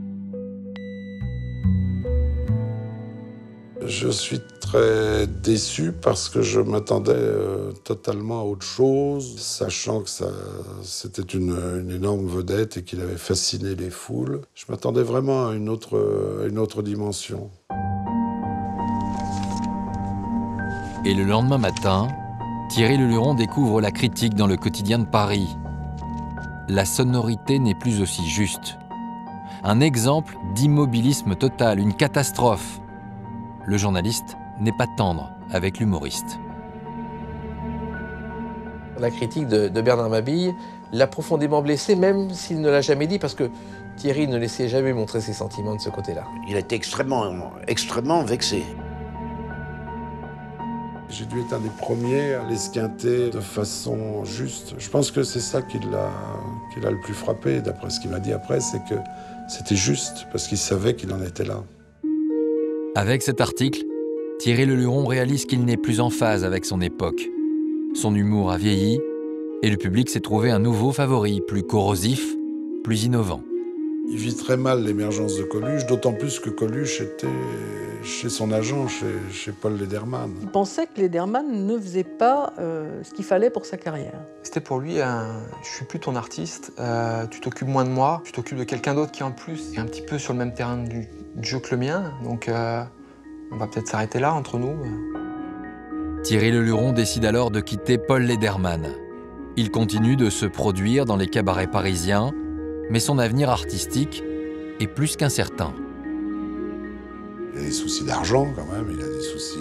Je suis très déçu parce que je m'attendais totalement à autre chose, sachant que c'était une énorme vedette et qu'il avait fasciné les foules. Je m'attendais vraiment à une autre dimension. Et le lendemain matin, Thierry Le Luron découvre la critique dans le quotidien de Paris. La sonorité n'est plus aussi juste. Un exemple d'immobilisme total, une catastrophe. Le journaliste n'est pas tendre avec l'humoriste. La critique de Bernard Mabille l'a profondément blessé, même s'il ne l'a jamais dit, parce que Thierry ne laissait jamais montrer ses sentiments de ce côté-là. Il a été extrêmement vexé. J'ai dû être un des premiers à l'esquinter de façon juste. Je pense que c'est ça qui l'a le plus frappé, d'après ce qu'il m'a dit après, c'est que c'était juste, parce qu'il savait qu'il en était là. Avec cet article, Thierry Leluron réalise qu'il n'est plus en phase avec son époque. Son humour a vieilli et le public s'est trouvé un nouveau favori, plus corrosif, plus innovant. Il vit très mal l'émergence de Coluche, d'autant plus que Coluche était chez son agent, chez Paul Lederman. Il pensait que Lederman ne faisait pas ce qu'il fallait pour sa carrière. C'était pour lui je suis plus ton artiste, tu t'occupes moins de moi, tu t'occupes de quelqu'un d'autre qui en plus est un petit peu sur le même terrain du jeu que le mien, donc on va peut-être s'arrêter là entre nous. Thierry Leluron décide alors de quitter Paul Lederman. Il continue de se produire dans les cabarets parisiens, mais son avenir artistique est plus qu'incertain. Il a des soucis d'argent quand même, il a des soucis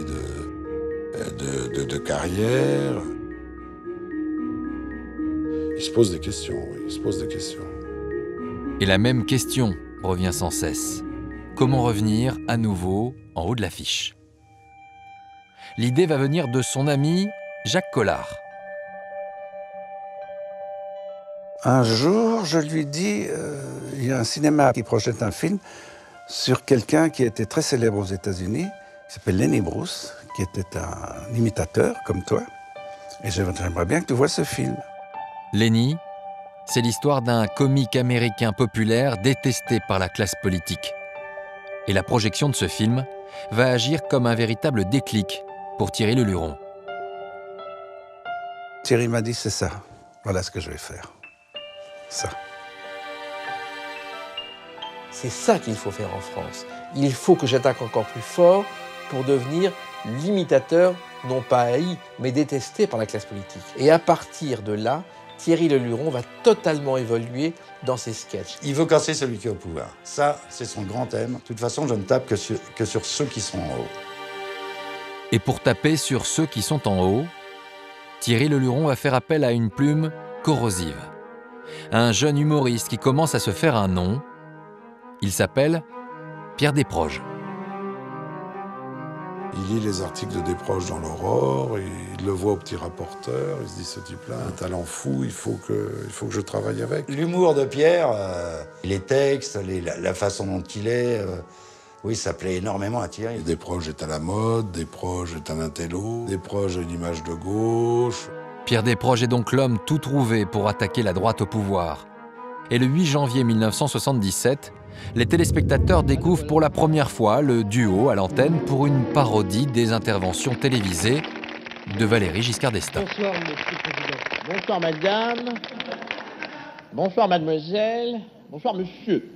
de carrière. Il se pose des questions, oui, il se pose des questions. Et la même question revient sans cesse. Comment revenir à nouveau en haut de l'affiche? L'idée va venir de son ami Jacques Collard. Un jour, je lui dis, il y a un cinéma qui projette un film sur quelqu'un qui était très célèbre aux États-Unis, qui s'appelle Lenny Bruce, qui était un imitateur comme toi. Et j'aimerais bien que tu vois ce film. Lenny, c'est l'histoire d'un comique américain populaire détesté par la classe politique. Et la projection de ce film va agir comme un véritable déclic pour Thierry Leluron. Thierry m'a dit, c'est ça, voilà ce que je vais faire. Ça. C'est ça qu'il faut faire en France. Il faut que j'attaque encore plus fort pour devenir l'imitateur, non pas haï, mais détesté par la classe politique. Et à partir de là, Thierry Leluron va totalement évoluer dans ses sketchs. Il veut casser celui qui est au pouvoir. Ça, c'est son grand thème. De toute façon, je ne tape que sur ceux qui sont en haut. Et pour taper sur ceux qui sont en haut, Thierry Leluron va faire appel à une plume corrosive. Un jeune humoriste qui commence à se faire un nom. Il s'appelle Pierre Desproges. Il lit les articles de Desproges dans l'Aurore, il le voit au Petit Rapporteur, il se dit, ce type-là a un talent fou, il faut que je travaille avec. L'humour de Pierre, les textes, la façon dont il est, oui, ça plaît énormément à Thierry. Desproges est à la mode, Desproges est un intello, Desproges a une image de gauche. Pierre Desproges est donc l'homme tout trouvé pour attaquer la droite au pouvoir. Et le 8 janvier 1977, les téléspectateurs découvrent pour la première fois le duo à l'antenne pour une parodie des interventions télévisées de Valéry Giscard d'Estaing. Bonsoir, Monsieur le Président. Bonsoir, Madame. Bonsoir, Mademoiselle. Bonsoir, Monsieur.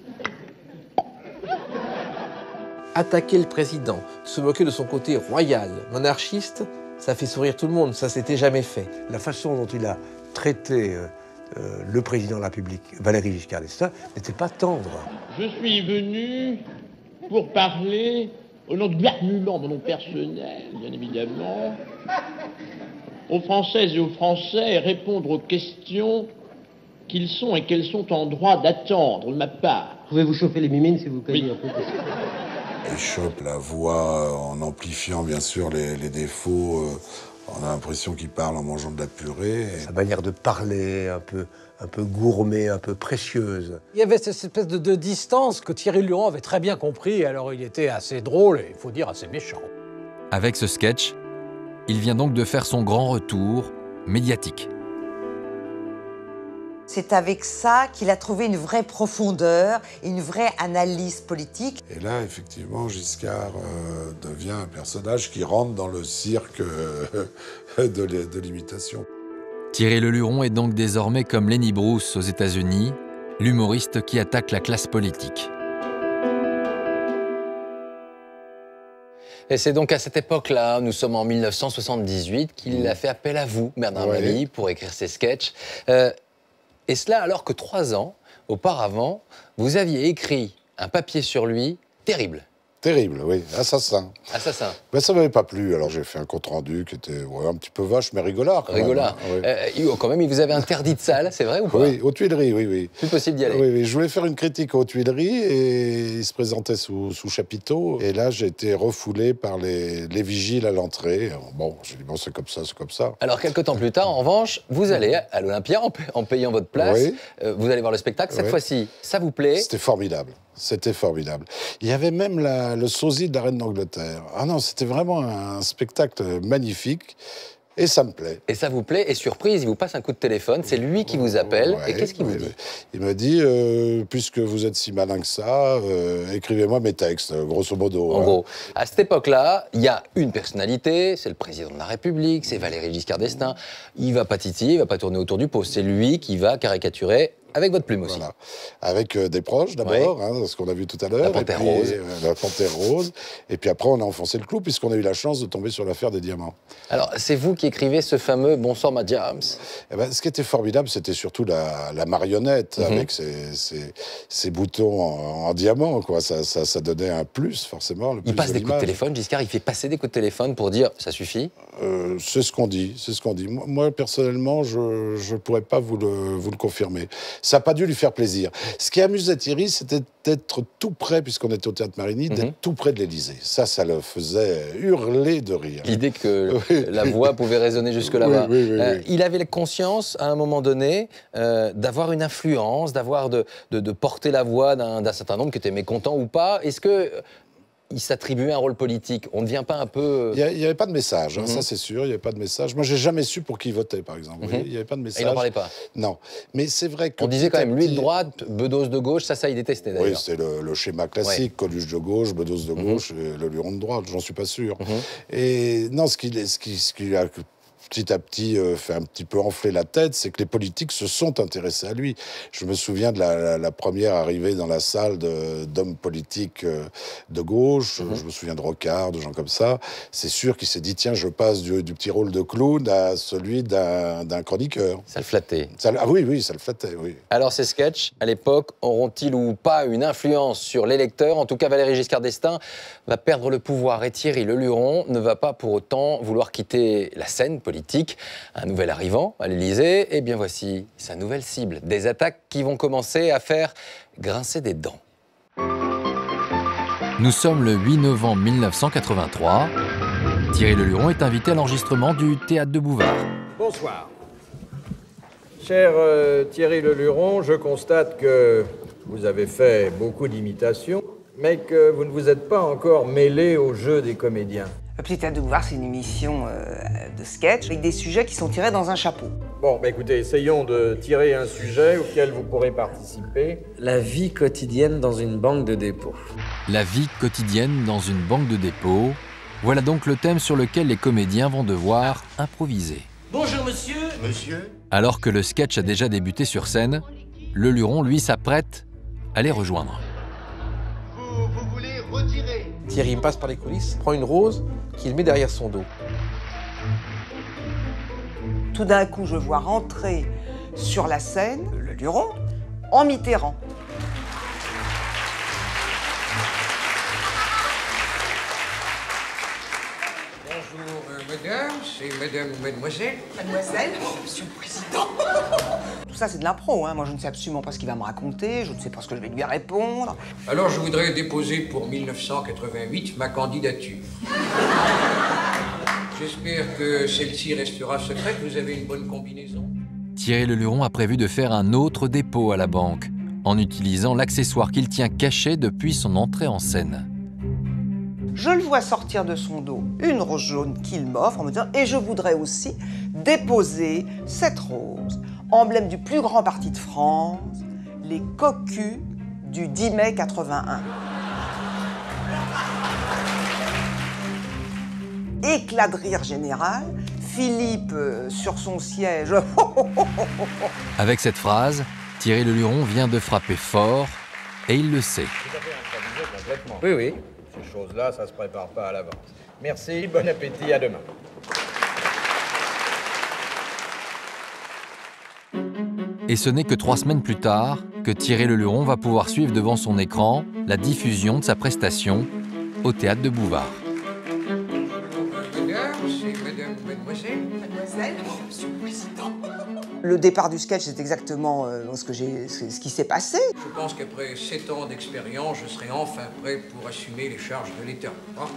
Attaquer le président, se moquer de son côté royal, monarchiste, ça fait sourire tout le monde, ça s'était jamais fait. La façon dont il a traité le président de la République, Valéry Giscard d'Estaing, n'était pas tendre. Je suis venu pour parler au nom de Gouvernement, mon nom personnel, bien évidemment, aux Françaises et aux Français, et répondre aux questions qu'ils sont et qu'elles sont en droit d'attendre de ma part. Pouvez-vous chauffer les mimines, s'il vous plaît? Oui. Il chope la voix en amplifiant bien sûr les défauts. On a l'impression qu'il parle en mangeant de la purée. Sa manière de parler, un peu gourmet, un peu précieuse. Il y avait cette espèce de distance que Thierry Leluron avait très bien compris, alors il était assez drôle et, il faut dire, assez méchant. Avec ce sketch, il vient donc de faire son grand retour médiatique. C'est avec ça qu'il a trouvé une vraie profondeur, une vraie analyse politique. Et là, effectivement, Giscard devient un personnage qui rentre dans le cirque de l'imitation. Thierry Leluron est donc désormais comme Lenny Bruce aux États-Unis, l'humoriste qui attaque la classe politique. Et c'est donc à cette époque-là, nous sommes en 1978, qu'il a fait appel à vous, Bernard Mabille, pour écrire ses sketchs. Et cela alors que 3 ans auparavant, vous aviez écrit un papier sur lui terrible. Terrible, oui. Assassin. Assassin. Ben, ça m'avait pas plu, alors j'ai fait un compte-rendu qui était un petit peu vache, mais rigolard. Rigolard. Quand même, il vous avait interdit de salle, c'est vrai ou pas? Oui, aux Tuileries, oui. Plus possible d'y aller. Oui, je voulais faire une critique aux Tuileries et il se présentait sous chapiteau. Et là, j'ai été refoulé par les vigiles à l'entrée. Bon, j'ai dit, bon, c'est comme ça, c'est comme ça. Alors, quelques temps plus tard, en revanche, vous allez à l'Olympia en payant votre place. Oui. Vous allez voir le spectacle. Cette fois-ci, ça vous plaît? C'était formidable. C'était formidable. Il y avait même le sosie de la reine d'Angleterre. Ah non, c'était vraiment un spectacle magnifique. Et ça me plaît. Et ça vous plaît. Et surprise, il vous passe un coup de téléphone. C'est lui qui vous appelle. Et qu'est-ce qu'il vous dit? Il me dit, puisque vous êtes si malin que ça, écrivez-moi mes textes, grosso modo. En gros, à cette époque-là, il y a une personnalité, c'est le président de la République, c'est Valéry Giscard d'Estaing. Il va pas titiller, il va pas tourner autour du pot. C'est lui qui va caricaturer. Avec votre plume aussi. Voilà. Avec des proches d'abord, ce qu'on a vu tout à l'heure. La Panthère Rose. La Panthère Rose. Et puis après, on a enfoncé le clou puisqu'on a eu la chance de tomber sur l'affaire des diamants. Alors, c'est vous qui écrivez ce fameux Bonsoir ma James. Eh ben, ce qui était formidable, c'était surtout la marionnette avec ses boutons en diamant. Quoi. Ça donnait un plus, forcément. Il passe des coups de téléphone, Giscard, il fait passer des coups de téléphone pour dire ça suffit. C'est ce qu'on dit, Moi, personnellement, je ne pourrais pas vous le confirmer. Ça n'a pas dû lui faire plaisir. Ce qui amusait Thierry, c'était d'être tout près, puisqu'on était au Théâtre Marigny, d'être tout près de l'Élysée. Ça le faisait hurler de rire. L'idée que la voix pouvait résonner jusque là-bas. Oui. Il avait la conscience, à un moment donné, d'avoir une influence, de porter la voix d'un certain nombre qui était mécontent ou pas. Est-ce que il s'attribuait un rôle politique? On ne devient pas un peu... Il n'y avait pas de message, ça c'est sûr, il n'y avait pas de message. Moi, j'ai jamais su pour qui il votait, par exemple. Il n'y avait pas de message. Et il n'en parlait pas? Non. Mais c'est vrai que... On disait quand même, lui de droite, Bedos de gauche, ça il détestait d'ailleurs. Oui, c'est le schéma classique, Coluche de gauche, Bedos de gauche, et le Luron de droite, j'en suis pas sûr. Et non, ce qui a petit à petit fait un petit peu enfler la tête, c'est que les politiques se sont intéressés à lui. Je me souviens de la première arrivée dans la salle d'hommes politiques de gauche, je me souviens de Rocard, de gens comme ça. C'est sûr qu'il s'est dit, tiens, je passe du petit rôle de clown à celui d'un chroniqueur. Ça le flattait. Oui, ça le flattait, oui. Alors ces sketchs, à l'époque, auront-ils ou pas une influence sur les lecteurs? En tout cas, Valéry Giscard d'Estaing va perdre le pouvoir et Thierry Le Luron ne va pas pour autant vouloir quitter la scène politique. Un nouvel arrivant à l'Élysée, et bien voici sa nouvelle cible. Des attaques qui vont commencer à faire grincer des dents. Nous sommes le 8 novembre 1983. Thierry Le Luron est invité à l'enregistrement du Théâtre de Bouvard. Bonsoir. Cher Thierry Le Luron, je constate que vous avez fait beaucoup d'imitations, mais que vous ne vous êtes pas encore mêlé au jeu des comédiens. Le Petit Théâtre de Bouvard, c'est une émission de sketch avec des sujets qui sont tirés dans un chapeau. Bon, écoutez, essayons de tirer un sujet auquel vous pourrez participer. La vie quotidienne dans une banque de dépôt. La vie quotidienne dans une banque de dépôt. Voilà donc le thème sur lequel les comédiens vont devoir improviser. Bonjour monsieur. Monsieur. Alors que le sketch a déjà débuté sur scène, Le Luron, lui, s'apprête à les rejoindre. Vous voulez retirer? Thierry me passe par les coulisses, prend une rose qu'il met derrière son dos. Tout d'un coup, je vois rentrer sur la scène le Luron en Mitterrand. Bonjour, madame, c'est madame ou mademoiselle? Mademoiselle, monsieur le président. Tout ça, c'est de l'impro, hein. Moi, je ne sais absolument pas ce qu'il va me raconter, je ne sais pas ce que je vais lui répondre. Alors, je voudrais déposer pour 1988 ma candidature. J'espère que celle-ci restera secrète. Vous avez une bonne combinaison? Thierry Le Luron a prévu de faire un autre dépôt à la banque, en utilisant l'accessoire qu'il tient caché depuis son entrée en scène. Je le vois sortir de son dos une rose jaune qu'il m'offre en me disant « Et je voudrais aussi déposer cette rose, emblème du plus grand parti de France, les cocus du 10 mai 81. » Éclat de rire général, Philippe sur son siège. Avec cette phrase, Thierry Le Luron vient de frapper fort, et il le sait. Oui. Ces choses-là, ça se prépare pas à l'avance. Merci, bon appétit, à demain. Et ce n'est que 3 semaines plus tard que Thierry Le Luron va pouvoir suivre devant son écran la diffusion de sa prestation au théâtre de Bouvard. Le départ du sketch, c'est exactement ce qui s'est passé. Je pense qu'après 7 ans d'expérience, je serai enfin prêt pour assumer les charges de l'État.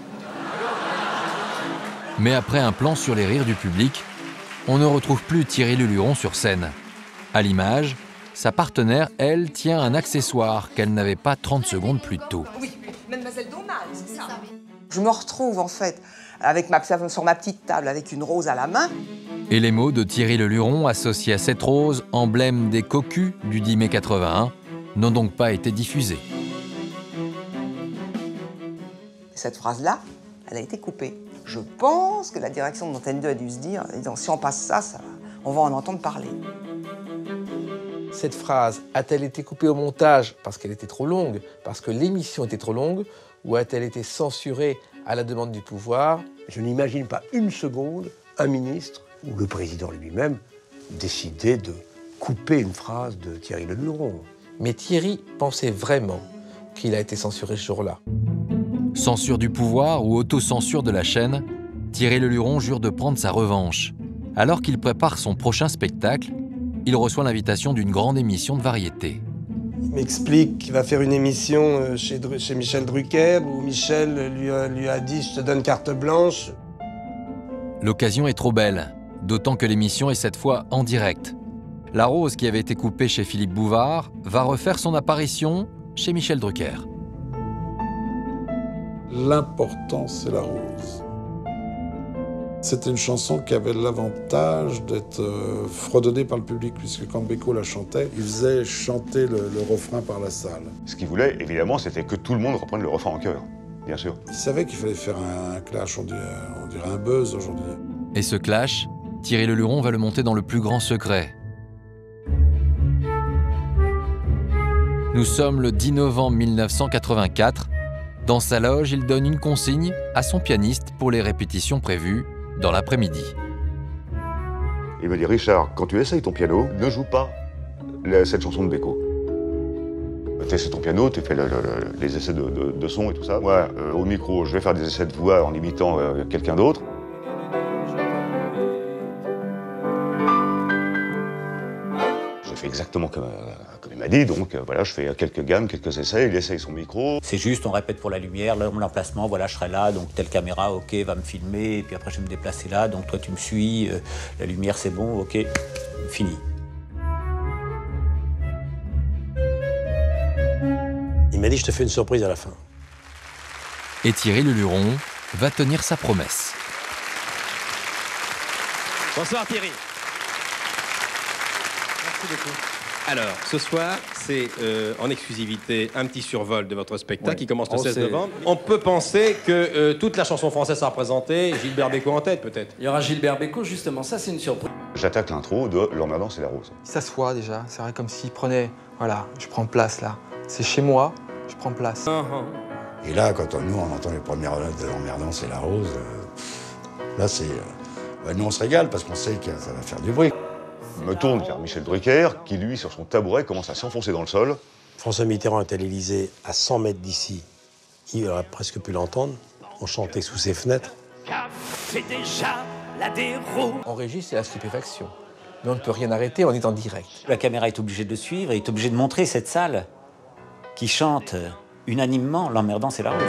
Mais après un plan sur les rires du public, on ne retrouve plus Thierry Leluron sur scène. À l'image, sa partenaire, elle, tient un accessoire qu'elle n'avait pas 30 secondes plus tôt. Oui, Mademoiselle Donald, c'est ça. Je me retrouve en fait sur ma petite table avec une rose à la main. Et les mots de Thierry Leluron associés à cette rose, emblème des cocus du 10 mai 81, n'ont donc pas été diffusés. Cette phrase-là, elle a été coupée. Je pense que la direction de l'antenne 2 a dû se dire, si on passe ça, on va en entendre parler. Cette phrase, a-t-elle été coupée au montage parce qu'elle était trop longue, parce que l'émission était trop longue, ou a-t-elle été censurée à la demande du pouvoir? Je n'imagine pas une seconde un ministre ou le président lui-même décider de couper une phrase de Thierry Leluron. Mais Thierry pensait vraiment qu'il a été censuré ce jour-là. Censure du pouvoir ou autocensure de la chaîne, Thierry Leluron jure de prendre sa revanche. Alors qu'il prépare son prochain spectacle, il reçoit l'invitation d'une grande émission de variété. Il m'explique qu'il va faire une émission chez Michel Drucker, où Michel lui a dit « je te donne carte blanche ». L'occasion est trop belle, d'autant que l'émission est cette fois en direct. La rose qui avait été coupée chez Philippe Bouvard va refaire son apparition chez Michel Drucker. L'important, c'est la rose. C'était une chanson qui avait l'avantage d'être fredonnée par le public, puisque quand Beko la chantait, il faisait chanter le refrain par la salle. Ce qu'il voulait, évidemment, c'était que tout le monde reprenne le refrain en chœur, bien sûr. Il savait qu'il fallait faire un clash, on dirait un buzz aujourd'hui. Et ce clash, Thierry Leluron va le monter dans le plus grand secret. Nous sommes le 10 novembre 1984. Dans sa loge, il donne une consigne à son pianiste pour les répétitions prévues dans l'après-midi. Il me dit, Richard, quand tu essayes ton piano, ne joue pas cette chanson de Beko. Tu essaies ton piano, tu fais les essais de son et tout ça. Moi, au micro, je vais faire des essais de voix en imitant quelqu'un d'autre. Je fais exactement comme il m'a dit, donc voilà, je fais quelques gammes, quelques essais, il essaye son micro. C'est juste, on répète pour la lumière, l'emplacement, voilà, je serai là, donc telle caméra, ok, va me filmer, et puis après je vais me déplacer là, donc toi tu me suis, la lumière c'est bon, ok, fini. Il m'a dit, je te fais une surprise à la fin. Et Thierry Leluron va tenir sa promesse. Bonsoir Thierry. Merci beaucoup. Alors, ce soir, c'est en exclusivité un petit survol de votre spectacle qui commence le 16 novembre. On peut penser que toute la chanson française sera représentée, Gilbert Bécaud en tête peut-être. Il y aura Gilbert Bécaud, justement, ça c'est une surprise. J'attaque l'intro de L'emmerdant, c'est la rose. Il s'assoit déjà, c'est vrai comme s'il prenait, voilà, je prends place là. C'est chez moi, je prends place. Et là, quand nous on entend les premières notes de L'emmerdant, c'est la rose, là c'est... nous on se régale parce qu'on sait que ça va faire du bruit. Je me tourne vers Michel Drucker, qui lui, sur son tabouret, commence à s'enfoncer dans le sol. François Mitterrand est à l'Élysée, à 100 mètres d'ici. Il aurait presque pu l'entendre. On chantait sous ses fenêtres. C'est déjà la déroute. En régie, c'est la stupéfaction. Mais on ne peut rien arrêter, on est en direct. La caméra est obligée de le suivre, et est obligée de montrer cette salle qui chante unanimement L'emmerdant, c'est la rose.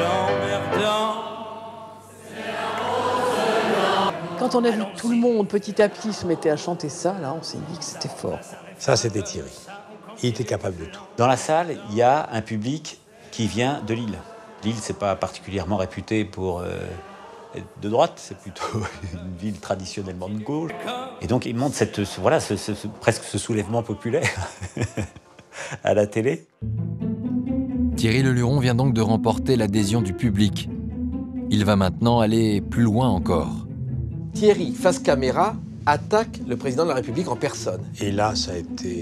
Quand on a vu que tout le monde, petit à petit, se mettait à chanter ça, là, on s'est dit que c'était fort. Ça, c'était Thierry. Il était capable de tout. Dans la salle, il y a un public qui vient de Lille. Lille, c'est pas particulièrement réputé pour être de droite, c'est plutôt une ville traditionnellement de gauche. Et donc, il montre presque ce soulèvement populaire à la télé. Thierry Leluron vient donc de remporter l'adhésion du public. Il va maintenant aller plus loin encore. Thierry, face caméra, attaque le président de la République en personne. Et là, ça a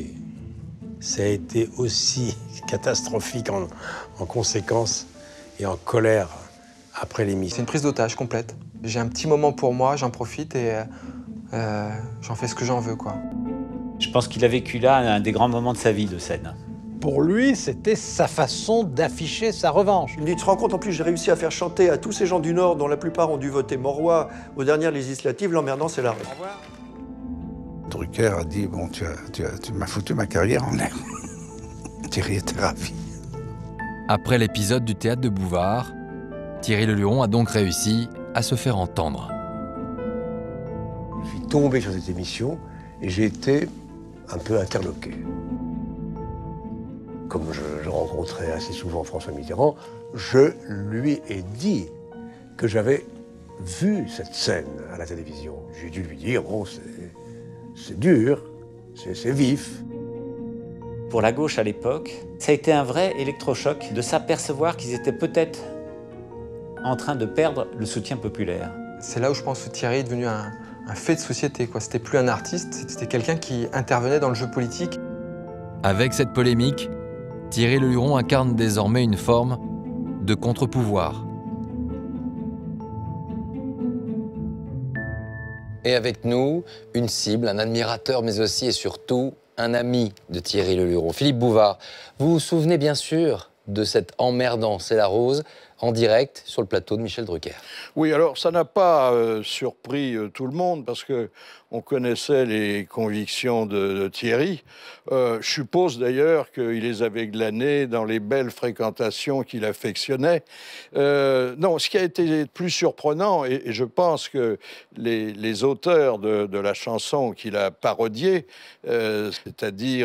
été aussi catastrophique en conséquence et en colère après l'émission. C'est une prise d'otage complète. J'ai un petit moment pour moi, j'en profite et j'en fais ce que j'en veux, quoi. Je pense qu'il a vécu là un des grands moments de sa vie de scène. Pour lui, c'était sa façon d'afficher sa revanche. Il me dit, tu te rends compte, en plus, j'ai réussi à faire chanter à tous ces gens du Nord, dont la plupart ont dû voter Mauroy aux dernières législatives, l'emmerdant, c'est la rue. Drucker a dit, bon, tu m'as foutu ma carrière en l'air. Thierry était ravi. Après l'épisode du théâtre de Bouvard, Thierry Leluron a donc réussi à se faire entendre. Je suis tombé sur cette émission et j'ai été un peu interloqué. Comme je rencontrais assez souvent François Mitterrand, je lui ai dit que j'avais vu cette scène à la télévision. J'ai dû lui dire, bon, c'est dur, c'est vif. Pour la gauche à l'époque, ça a été un vrai électrochoc de s'apercevoir qu'ils étaient peut-être en train de perdre le soutien populaire. C'est là où je pense que Thierry est devenu un fait de société. C'était plus un artiste, c'était quelqu'un qui intervenait dans le jeu politique. Avec cette polémique, Thierry Leluron incarne désormais une forme de contre-pouvoir. Et avec nous, une cible, un admirateur, mais aussi et surtout un ami de Thierry Leluron. Philippe Bouvard, vous vous souvenez bien sûr de cet emmerdant C'est la rose en direct sur le plateau de Michel Drucker. Oui, alors ça n'a pas surpris tout le monde parce que on connaissait les convictions de Thierry. Je suppose d'ailleurs qu'il les avait glanées dans les belles fréquentations qu'il affectionnait. Non, ce qui a été plus surprenant, et je pense que les auteurs de la chanson qu'il a parodiée, c'est-à-dire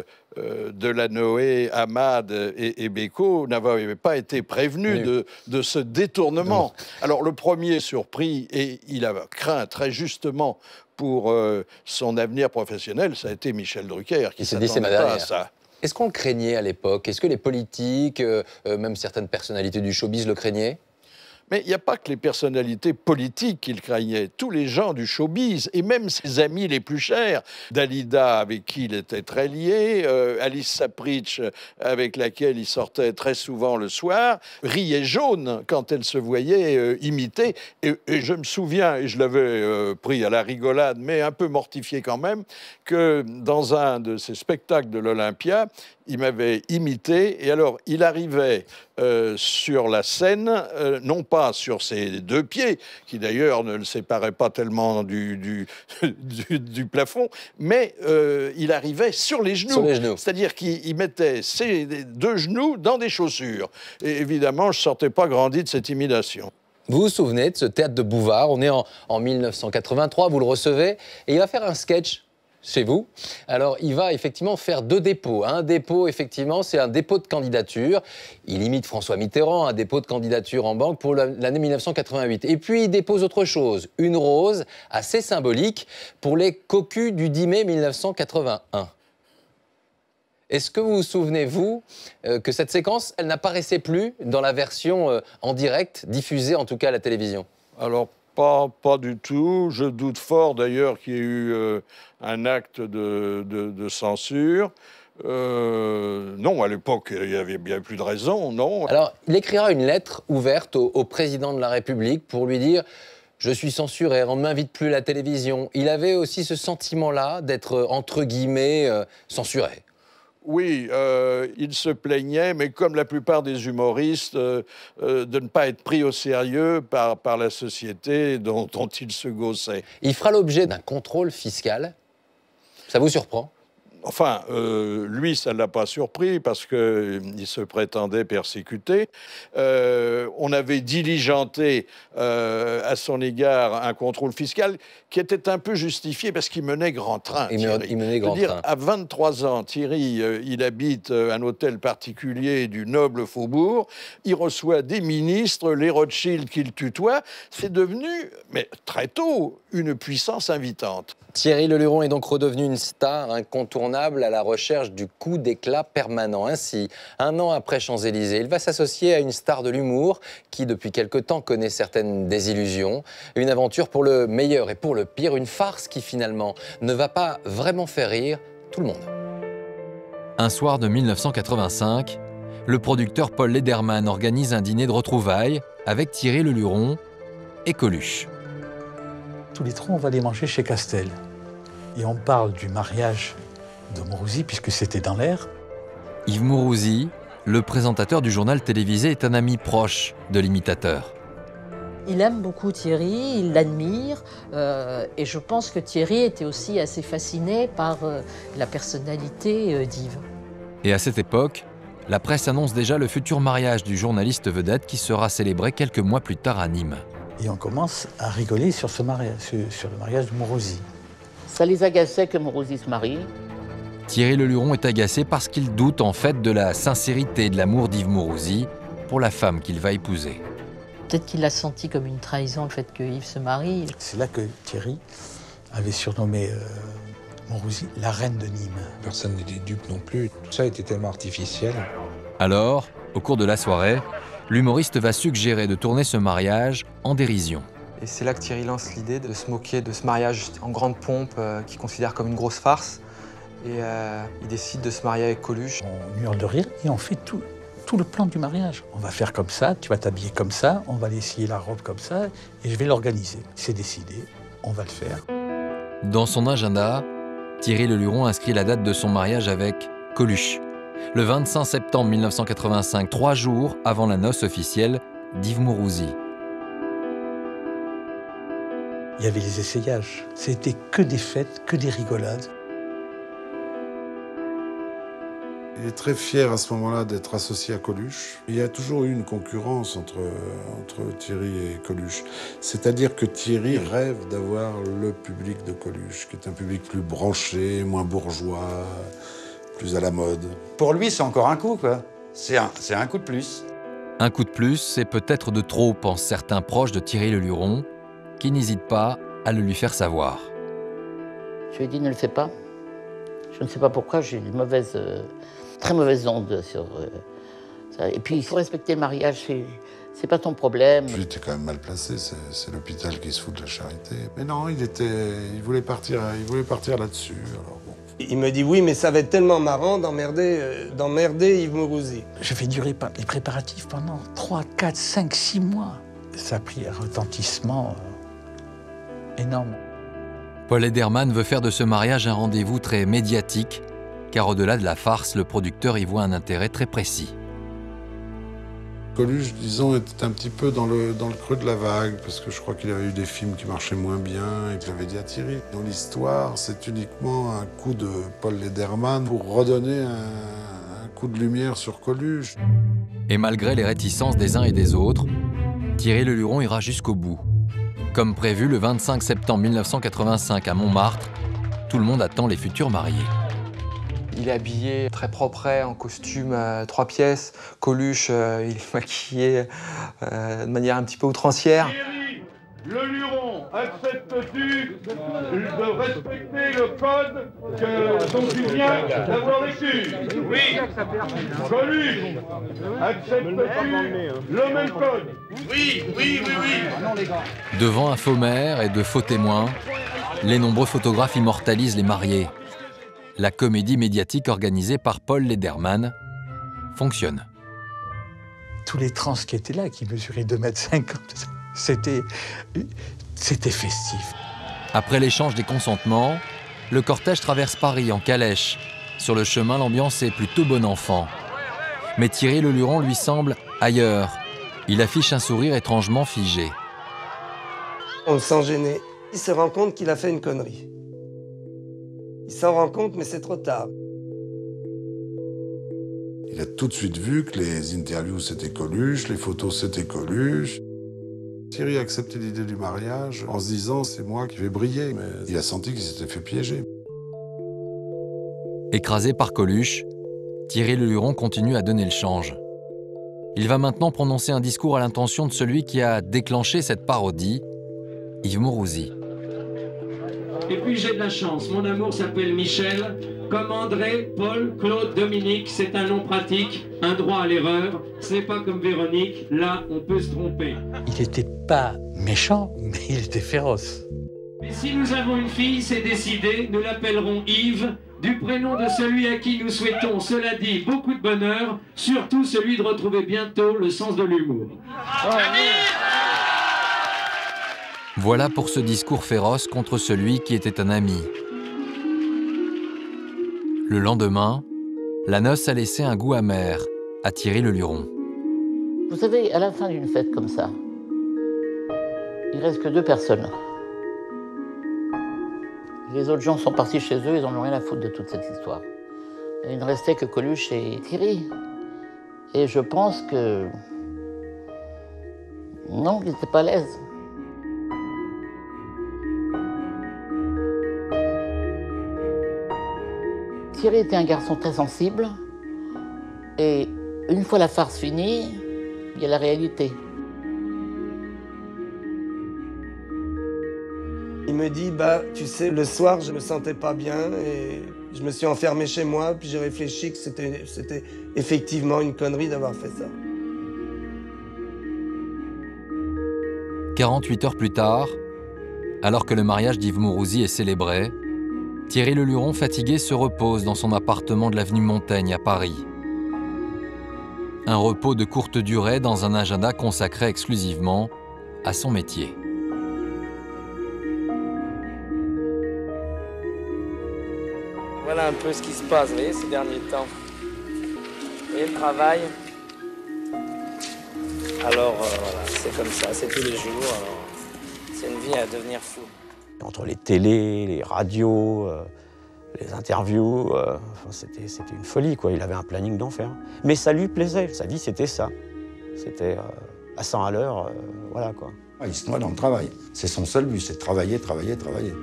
Delanoë, Hamad et Beko, n'avaient pas été prévenus de ce détournement. Alors le premier surpris, et il a craint très justement pour son avenir professionnel, ça a été Michel Drucker, qui s'est dit c'est ma dernière. À ça. Est-ce qu'on le craignait à l'époque? Est-ce que les politiques, même certaines personnalités du showbiz le craignaient? Mais il n'y a pas que les personnalités politiques qu'il craignait. Tous les gens du showbiz, et même ses amis les plus chers, Dalida, avec qui il était très lié, Alice Sapritch, avec laquelle il sortait très souvent le soir, riaient jaune quand elle se voyait imiter. Et je me souviens, et je l'avais pris à la rigolade, mais un peu mortifié quand même, que dans un de ces spectacles de l'Olympia, il m'avait imité, et alors il arrivait sur la scène, non pas sur ses deux pieds, qui d'ailleurs ne le séparaient pas tellement du plafond, mais il arrivait sur les genoux. C'est-à-dire qu'il mettait ses deux genoux dans des chaussures. Et évidemment, je ne sortais pas grandi de cette imitation. Vous vous souvenez de ce théâtre de Bouvard? On est en 1983, vous le recevez, et il va faire un sketch chez vous. Alors, il va effectivement faire deux dépôts. Un dépôt, effectivement, c'est un dépôt de candidature. Il imite François Mitterrand, un dépôt de candidature en banque pour l'année 1988. Et puis, il dépose autre chose, une rose assez symbolique pour les cocus du 10 mai 1981. Est-ce que vous vous souvenez, vous, que cette séquence, elle n'apparaissait plus dans la version en direct, diffusée en tout cas à la télévision? Alors, pas du tout. Je doute fort d'ailleurs qu'il y ait eu un acte de censure. Non, à l'époque, il n'y avait bien plus de raison, non. Alors, il écrira une lettre ouverte au président de la République pour lui dire « Je suis censuré, on ne m'invite plus à la télévision ». Il avait aussi ce sentiment-là d'être, entre guillemets, censuré. Oui, il se plaignait, mais comme la plupart des humoristes, de ne pas être pris au sérieux par la société dont il se gaussait. Il fera l'objet d'un contrôle fiscal. Ça vous surprend? Enfin, lui, ça ne l'a pas surpris parce qu'il se prétendait persécuté. On avait diligenté à son égard un contrôle fiscal qui était un peu justifié parce qu'il menait grand train. Il menait grand train. À 23 ans, Thierry, il habite un hôtel particulier du noble faubourg. Il reçoit des ministres, les Rothschild qu'il tutoie. C'est devenu, mais très tôt, une puissance invitante. Thierry Leluron est donc redevenu une star incontournable à la recherche du coup d'éclat permanent. Ainsi, un an après Champs-Élysées, il va s'associer à une star de l'humour qui, depuis quelque temps, connaît certaines désillusions. Une aventure pour le meilleur et pour le pire, une farce qui, finalement, ne va pas vraiment faire rire tout le monde. Un soir de 1985, le producteur Paul Lederman organise un dîner de retrouvailles avec Thierry Leluron et Coluche. Tous les trois, on va les manger chez Castel. Et on parle du mariage de Mourouzi, puisque c'était dans l'air. Yves Mourousi, le présentateur du journal télévisé, est un ami proche de l'imitateur. Il aime beaucoup Thierry, il l'admire, et je pense que Thierry était aussi assez fasciné par la personnalité d'Yves. Et à cette époque, la presse annonce déjà le futur mariage du journaliste vedette qui sera célébré quelques mois plus tard à Nîmes. Et on commence à rigoler sur ce mariage, sur le mariage de Mourousi. Ça les agaçait que Mourousi se marie. Thierry Leluron est agacé parce qu'il doute en fait de la sincérité de l'amour d'Yves Mourousi pour la femme qu'il va épouser. Peut-être qu'il a senti comme une trahison le fait que Yves se marie. C'est là que Thierry avait surnommé Mourousi la reine de Nîmes. Personne n'était dupe non plus. Tout ça était tellement artificiel. Alors, au cours de la soirée, l'humoriste va suggérer de tourner ce mariage en dérision. Et c'est là que Thierry lance l'idée de se moquer de ce mariage en grande pompe qu'il considère comme une grosse farce. Et il décide de se marier avec Coluche. On hurle de rire et on fait tout le plan du mariage. On va faire comme ça, tu vas t'habiller comme ça, on va aller essayer la robe comme ça et je vais l'organiser. C'est décidé, on va le faire. Dans son agenda, Thierry Leluron inscrit la date de son mariage avec Coluche, le 25 septembre 1985, 3 jours avant la noce officielle d'Yves Mourousi. Il y avait les essayages. C'était que des fêtes, que des rigolades. Il est très fier à ce moment-là d'être associé à Coluche. Il y a toujours eu une concurrence entre Thierry et Coluche. C'est-à-dire que Thierry rêve d'avoir le public de Coluche, qui est un public plus branché, moins bourgeois, plus à la mode. Pour lui, c'est encore un coup, quoi. C'est un coup de plus. Un coup de plus, c'est peut-être de trop, pensent certains proches de Thierry Leluron, qui n'hésitent pas à le lui faire savoir. Je lui ai dit, ne le fais pas. Je ne sais pas pourquoi, j'ai une mauvaise... très mauvaise onde sur ça. Et puis, il faut respecter le mariage, c'est pas ton problème. Lui, t'es quand même mal placé, c'est l'hôpital qui se fout de la charité. Mais non, il voulait partir là-dessus, alors bon. Il me dit, oui, mais ça va être tellement marrant d'emmerder Yves Mourousi. Je fais durer les préparatifs pendant 3, 4, 5, 6 mois. Ça a pris un retentissement énorme. Paul Ederman veut faire de ce mariage un rendez-vous très médiatique, car au-delà de la farce, le producteur y voit un intérêt très précis. Coluche, disons, était un petit peu dans le creux de la vague, parce que je crois qu'il avait eu des films qui marchaient moins bien, et qu'il avait dit à Thierry. Dans l'histoire, c'est uniquement un coup de Paul Lederman pour redonner un coup de lumière sur Coluche. Et malgré les réticences des uns et des autres, Thierry Leluron ira jusqu'au bout. Comme prévu, le 25 septembre 1985 à Montmartre, tout le monde attend les futurs mariés. Il est habillé très propre, en costume 3 pièces. Coluche, il est maquillé de manière un petit peu outrancière. Thierry Leluron, acceptes-tu de respecter le code dont tu viens d'avoir lecture? Oui. Coluche, acceptes-tu le même code? Oui, oui, oui, oui. Devant un faux maire et de faux témoins, les nombreux photographes immortalisent les mariés. La comédie médiatique organisée par Paul Lederman fonctionne. Tous les trans qui étaient là, qui mesuraient 2,50 m, c'était festif. Après l'échange des consentements, le cortège traverse Paris en calèche. Sur le chemin, l'ambiance est plutôt bon enfant. Mais Thierry Leluron lui semble ailleurs. Il affiche un sourire étrangement figé. On le sent gêné. Il se rend compte qu'il a fait une connerie. Il s'en rend compte, mais c'est trop tard. Il a tout de suite vu que les interviews, c'était Coluche, les photos, c'était Coluche. Thierry a accepté l'idée du mariage en se disant « c'est moi qui vais briller ». Mais il a senti qu'il s'était fait piéger. Écrasé par Coluche, Thierry Leluron continue à donner le change. Il va maintenant prononcer un discours à l'intention de celui qui a déclenché cette parodie, Yves Mourousi. Et puis j'ai de la chance, mon amour s'appelle Michel, comme André, Paul, Claude, Dominique, c'est un nom pratique, un droit à l'erreur, c'est pas comme Véronique, là on peut se tromper. Il n'était pas méchant, mais il était féroce. Mais si nous avons une fille, c'est décidé, nous l'appellerons Yves, du prénom de celui à qui nous souhaitons, cela dit, beaucoup de bonheur, surtout celui de retrouver bientôt le sens de l'humour. Voilà pour ce discours féroce contre celui qui était un ami. Le lendemain, La noce a laissé un goût amer à Thierry Le Luron. Vous savez, à la fin d'une fête comme ça, il ne reste que 2 personnes. Les autres gens sont partis chez eux, ils n'en ont rien à foutre de toute cette histoire. Il ne restait que Coluche et Thierry. Et je pense que... non, ils n'étaient pas à l'aise. Thierry était un garçon très sensible. Et une fois la farce finie, il y a la réalité. Il me dit, tu sais, le soir, je me sentais pas bien et je me suis enfermé chez moi, puis j'ai réfléchi que c'était effectivement une connerie d'avoir fait ça. 48 heures plus tard, alors que le mariage d'Yves Mourouzi est célébré, Thierry Le Luron, fatigué, se repose dans son appartement de l'avenue Montaigne à Paris. Un repos de courte durée dans un agenda consacré exclusivement à son métier. Voilà un peu ce qui se passe, vous voyez, ces derniers temps. Vous voyez le travail. Alors voilà, c'est comme ça, c'est tous les jours. C'est une vie à devenir fou. Entre les télés, les radios, les interviews, c'était une folie, quoi. Il avait un planning d'enfer. Mais ça lui plaisait, sa vie c'était ça. C'était à 100 à l'heure, voilà quoi. Il se noie dans le travail. C'est son seul but, c'est de travailler, travailler, travailler.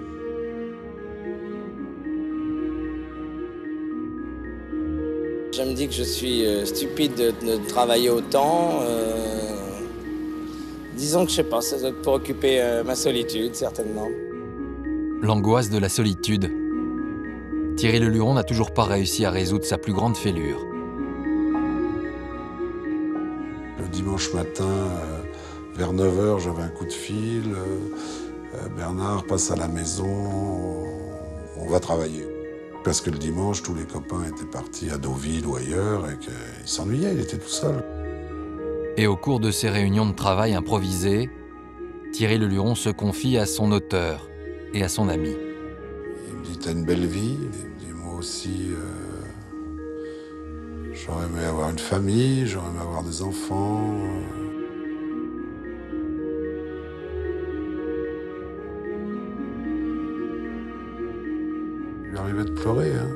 Je me dis que je suis stupide de travailler autant. Disons que je sais pas, ça doit être pour occuper ma solitude, certainement. L'angoisse de la solitude. Thierry Le Luron n'a toujours pas réussi à résoudre sa plus grande fêlure. Le dimanche matin, vers 9 h, j'avais un coup de fil. Bernard passe à la maison, on va travailler. Parce que le dimanche, tous les copains étaient partis à Deauville ou ailleurs et qu'il s'ennuyait, il était tout seul. Et au cours de ces réunions de travail improvisées, Thierry Le Luron se confie à son auteur et à son ami. Il me dit, t'as une belle vie. Il me dit, moi aussi, j'aurais aimé avoir une famille, j'aurais aimé avoir des enfants. Il lui arrivait de pleurer, hein.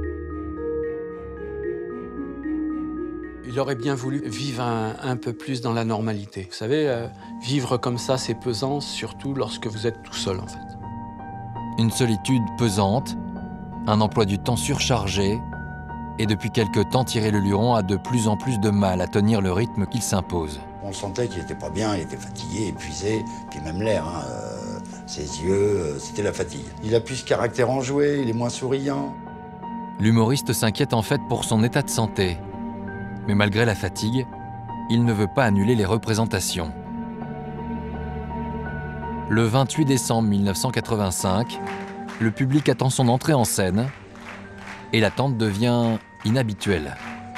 Il aurait bien voulu vivre un peu plus dans la normalité. Vous savez, vivre comme ça, c'est pesant, surtout lorsque vous êtes tout seul, en fait. Une solitude pesante, un emploi du temps surchargé, et depuis quelque temps, Thierry Le Luron a de plus en plus de mal à tenir le rythme qu'il s'impose. On sentait qu'il était pas bien, il était fatigué, épuisé, puis même l'air, hein, ses yeux, c'était la fatigue. Il a plus ce caractère enjoué, il est moins souriant. L'humoriste s'inquiète en fait pour son état de santé. Mais malgré la fatigue, il ne veut pas annuler les représentations. Le 28 décembre 1985, le public attend son entrée en scène et l'attente devient inhabituelle.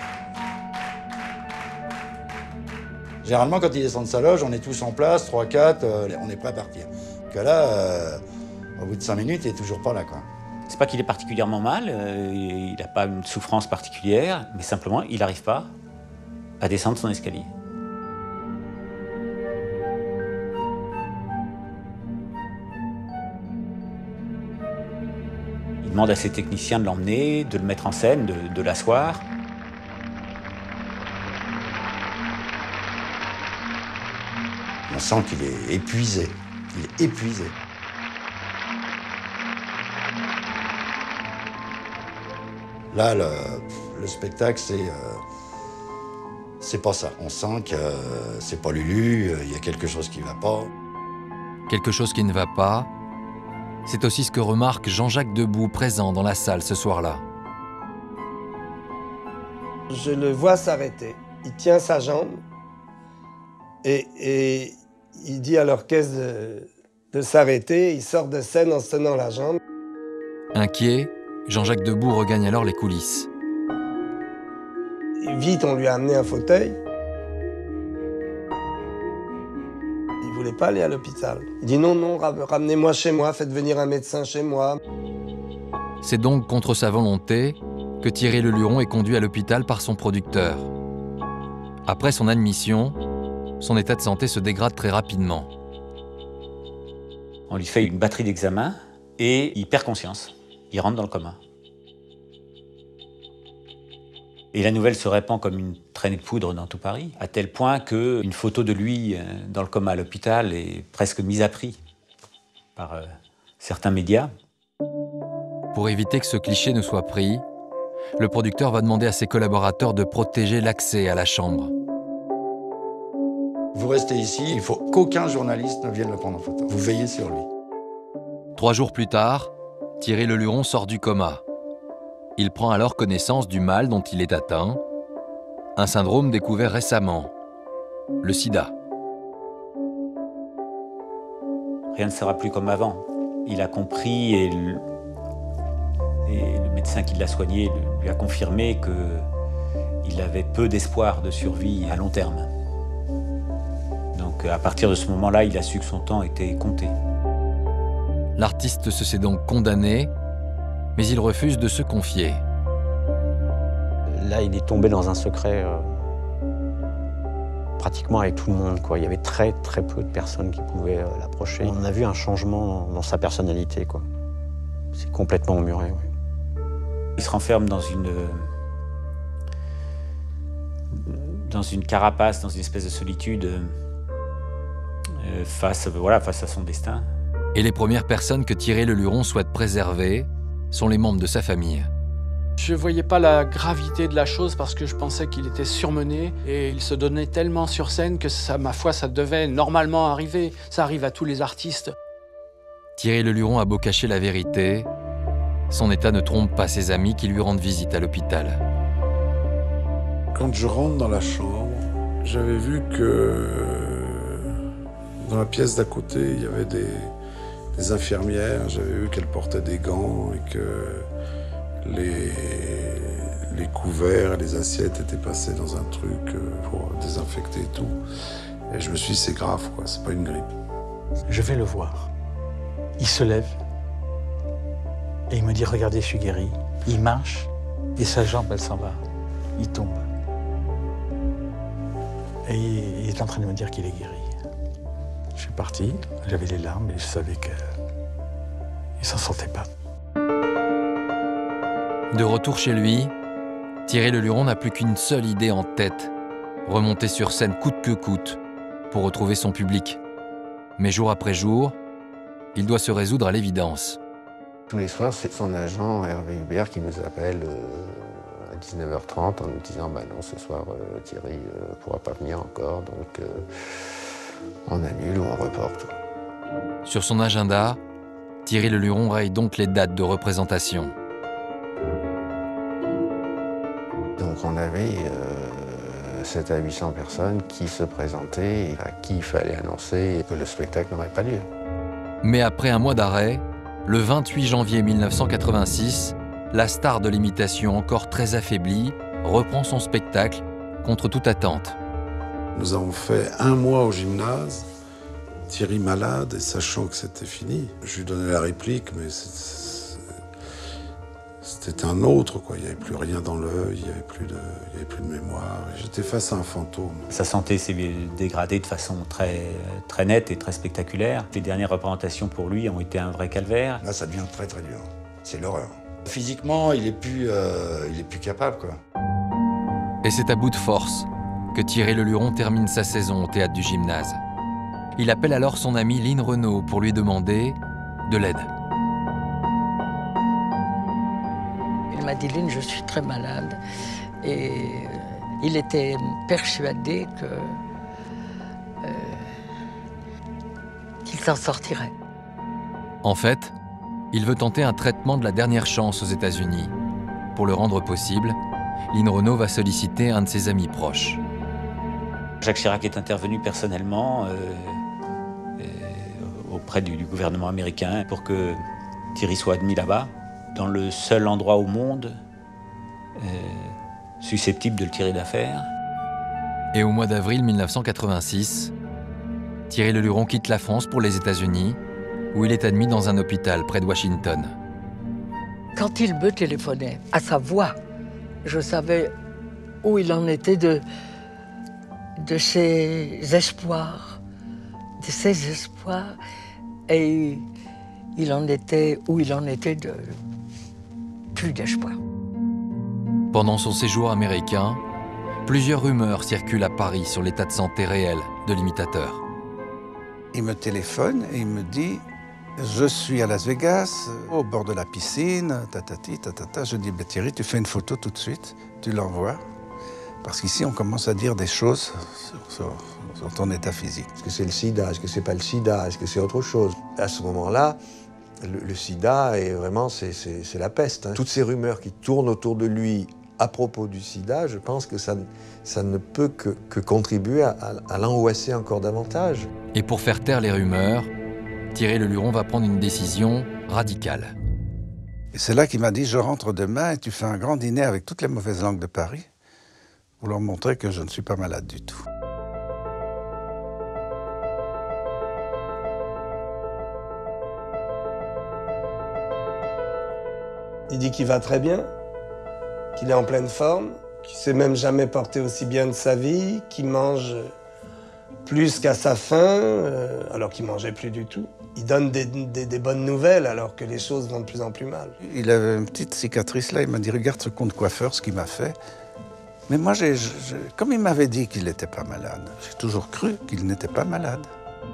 Généralement, quand il descend de sa loge, on est tous en place, 3, 4, on est prêt à partir. Que là, au bout de 5 minutes, il est toujours pas là, quoi. C'est pas qu'il est particulièrement mal, il n'a pas une souffrance particulière, mais simplement, il n'arrive pas à descendre son escalier. Il demande à ses techniciens de l'emmener, de le mettre en scène, de l'asseoir. On sent qu'il est épuisé. Il est épuisé. Là, le spectacle, c'est pas ça. On sent que c'est pas Lulu, il y a quelque chose qui va pas. Quelque chose qui ne va pas, c'est aussi ce que remarque Jean-Jacques Debout, présent dans la salle ce soir-là. Je le vois s'arrêter. Il tient sa jambe et il dit à l'orchestre de s'arrêter. Il sort de scène en se tenant la jambe. Inquiet, Jean-Jacques Debout regagne alors les coulisses. Vite, on lui a amené un fauteuil. Il voulait pas aller à l'hôpital. Il dit non, non, ramenez-moi chez moi, faites venir un médecin chez moi. C'est donc contre sa volonté que Thierry Leluron est conduit à l'hôpital par son producteur. Après son admission, son état de santé se dégrade très rapidement. On lui fait une batterie d'examens et il perd conscience. Il rentre dans le coma. Et la nouvelle se répand comme une traînée de poudre dans tout Paris, à tel point qu'une photo de lui dans le coma à l'hôpital est presque mise à prix par certains médias. Pour éviter que ce cliché ne soit pris, le producteur va demander à ses collaborateurs de protéger l'accès à la chambre. Vous restez ici, il faut qu'aucun journaliste ne vienne le prendre en photo. Vous veillez sur lui. 3 jours plus tard, Thierry Leluron sort du coma. Il prend alors connaissance du mal dont il est atteint, un syndrome découvert récemment, le sida. Rien ne sera plus comme avant. Il a compris et le médecin qui l'a soigné lui a confirmé qu'il avait peu d'espoir de survie à long terme. Donc à partir de ce moment-là, il a su que son temps était compté. L'artiste se sait donc condamné, mais il refuse de se confier. Là, il est tombé dans un secret pratiquement avec tout le monde, quoi. Il y avait très peu de personnes qui pouvaient l'approcher. On a vu un changement dans sa personnalité, quoi. C'est complètement emmuré. Oui. Il se renferme dans une carapace, dans une espèce de solitude face à son destin. Et les premières personnes que Thierry Leluron souhaite préserver sont les membres de sa famille. Je ne voyais pas la gravité de la chose parce que je pensais qu'il était surmené et il se donnait tellement sur scène que ça, ma foi, ça devait normalement arriver. Ça arrive à tous les artistes. Thierry Leluron a beau cacher la vérité, son état ne trompe pas ses amis qui lui rendent visite à l'hôpital. Quand je rentre dans la chambre, j'avais vu que dans la pièce d'à côté, il y avait des infirmières. J'avais vu qu'elles portaient des gants et que les couverts et les assiettes étaient passés dans un truc pour désinfecter et tout. Et je me suis dit, c'est grave, quoi, c'est pas une grippe. Je vais le voir. Il se lève et il me dit, regardez, je suis guéri. Il marche et sa jambe, elle s'en va. Il tombe. Et il est en train de me dire qu'il est guéri. Je suis parti, j'avais les larmes et je savais qu'il ne s'en sortait pas. De retour chez lui, Thierry Leluron n'a plus qu'une seule idée en tête, remonter sur scène coûte que coûte pour retrouver son public. Mais jour après jour, il doit se résoudre à l'évidence. Tous les soirs, c'est son agent Hervé Hubert qui nous appelle à 19h30 en nous disant bah non, ce soir Thierry ne pourra pas venir encore, donc on annule ou on reporte. Sur son agenda, Thierry Leluron raye donc les dates de représentation. Donc on avait 700 à 800 personnes qui se présentaient et à qui il fallait annoncer que le spectacle n'aurait pas lieu. Mais après un mois d'arrêt, le 28 janvier 1986, la star de l'imitation encore très affaiblie reprend son spectacle contre toute attente. Nous avons fait 1 mois au gymnase, Thierry malade et sachant que c'était fini. Je lui donnais la réplique, mais c'était un autre, quoi. Il n'y avait plus rien dans l'œil, il n'y avait plus de mémoire. J'étais face à un fantôme. Sa santé s'est dégradée de façon très nette et très spectaculaire. Les dernières représentations pour lui ont été un vrai calvaire. Là, ça devient très dur. C'est l'horreur. Physiquement, il est plus capable, quoi. Et c'est à bout de force que Thierry Leluron termine sa saison au théâtre du Gymnase. Il appelle alors son ami Line Renaud pour lui demander de l'aide. Il m'a dit, Line, je suis très malade. Et il était persuadé qu'il s'en sortirait. En fait, il veut tenter un traitement de la dernière chance aux États-Unis. Pour le rendre possible, Line Renaud va solliciter un de ses amis proches. Jacques Chirac est intervenu personnellement auprès du gouvernement américain pour que Thierry soit admis là-bas, dans le seul endroit au monde susceptible de le tirer d'affaire. Et au mois d'avril 1986, Thierry Leluron quitte la France pour les États-Unis, où il est admis dans un hôpital près de Washington. Quand il me téléphonait, à sa voix, Je savais où il en était de ses espoirs, et il en était où il en était de plus d'espoir. Pendant son séjour américain, plusieurs rumeurs circulent à Paris sur l'état de santé réel de l'imitateur. Il me téléphone et il me dit « Je suis à Las Vegas, au bord de la piscine, tatati, tatata. » Je dis « Thierry, tu fais une photo tout de suite, tu l'envoies. Parce qu'ici, on commence à dire des choses sur ton état physique. » Est-ce que c'est le sida? Est-ce que c'est pas le sida? Est-ce que c'est autre chose? À ce moment-là, le sida, est vraiment, c'est la peste. Toutes ces rumeurs qui tournent autour de lui à propos du sida, je pense que ça ne peut que contribuer à l'angoisser encore davantage. Et pour faire taire les rumeurs, Thierry Le Luron va prendre une décision radicale. Et c'est là qu'il m'a dit « Je rentre demain et tu fais un grand dîner avec toutes les mauvaises langues de Paris pour leur montrer que je ne suis pas malade du tout. » Il dit qu'il va très bien, qu'il est en pleine forme, qu'il ne s'est même jamais porté aussi bien de sa vie, qu'il mange plus qu'à sa faim, alors qu'il ne mangeait plus du tout. Il donne des bonnes nouvelles alors que les choses vont de plus en plus mal. Il avait une petite cicatrice là, il m'a dit « Regarde ce compte coiffeur, ce qu'il m'a fait. » Mais moi, comme il m'avait dit qu'il n'était pas malade, j'ai toujours cru qu'il n'était pas malade.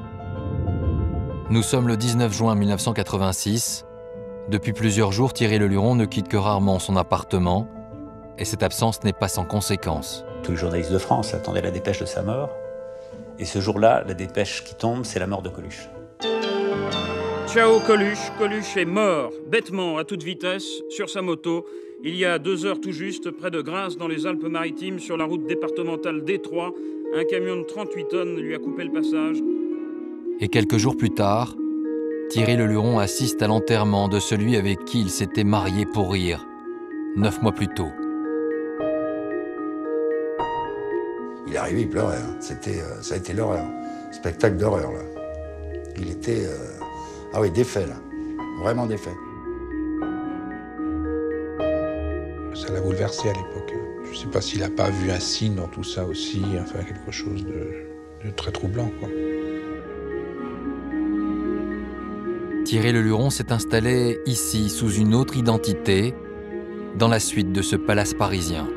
Nous sommes le 19 juin 1986. Depuis plusieurs jours, Thierry Le Luron ne quitte que rarement son appartement, et cette absence n'est pas sans conséquences. Tous les journalistes de France attendaient la dépêche de sa mort, et ce jour-là, la dépêche qui tombe, c'est la mort de Coluche. Ciao Coluche, Coluche est mort, bêtement, à toute vitesse, sur sa moto, il y a 2 heures tout juste, près de Grasse, dans les Alpes-Maritimes, sur la route départementale D3, un camion de 38 tonnes lui a coupé le passage. Et quelques jours plus tard, Thierry Le Luron assiste à l'enterrement de celui avec qui il s'était marié pour rire, 9 mois plus tôt. Il est arrivé, il pleurait. Hein. Ça a été l'horreur. Spectacle d'horreur, là. Il était... Ah oui, défait, là. Vraiment défait. Ça l'a bouleversé à l'époque. Je ne sais pas s'il n'a pas vu un signe dans tout ça aussi, enfin quelque chose de très troublant, quoi. Thierry Le Luron s'est installé ici sous une autre identité, dans la suite de ce palace parisien.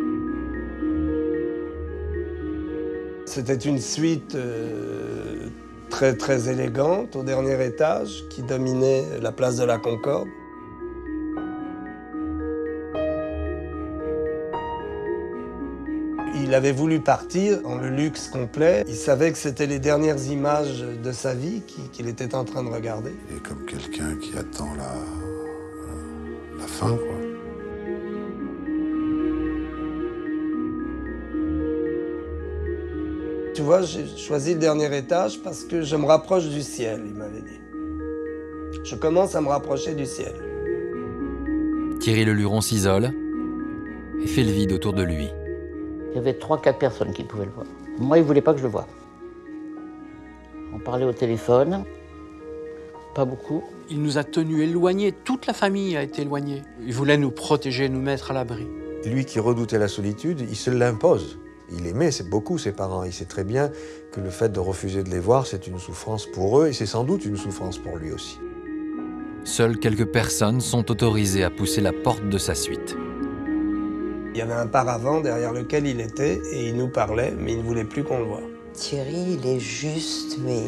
C'était une suite très très élégante au dernier étage qui dominait la place de la Concorde. Il avait voulu partir dans le luxe complet. Il savait que c'était les dernières images de sa vie qu'il était en train de regarder. Il est comme quelqu'un qui attend la fin, quoi. Tu vois, j'ai choisi le dernier étage parce que je me rapproche du ciel, il m'avait dit. Je commence à me rapprocher du ciel. Thierry Le Luron s'isole et fait le vide autour de lui. Il y avait 3-4 personnes qui pouvaient le voir. Moi, il ne voulait pas que je le voie. On parlait au téléphone, pas beaucoup. Il nous a tenus éloignés, toute la famille a été éloignée. Il voulait nous protéger, nous mettre à l'abri. Lui qui redoutait la solitude, il se l'impose. Il aimait beaucoup ses parents. Il sait très bien que le fait de refuser de les voir, c'est une souffrance pour eux et c'est sans doute une souffrance pour lui aussi. Seules quelques personnes sont autorisées à pousser la porte de sa suite. Il y avait un paravent derrière lequel il était et il nous parlait, mais il ne voulait plus qu'on le voie. Thierry, il est juste, mais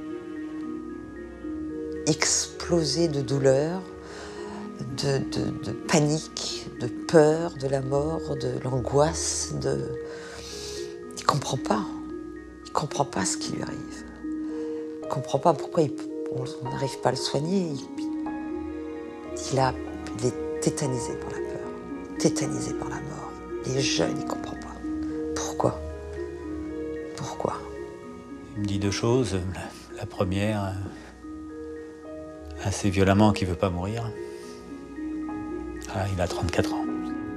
explosé de douleur, de panique, de peur de la mort, de l'angoisse, Il comprend pas. Il comprend pas ce qui lui arrive. Il comprend pas pourquoi on n'arrive pas à le soigner. Il est tétanisé par la peur, tétanisé par la mort. Il est jeune, il comprend pas. Pourquoi? Il me dit 2 choses. La première, assez violemment, qu'il veut pas mourir. Ah, il a 34 ans.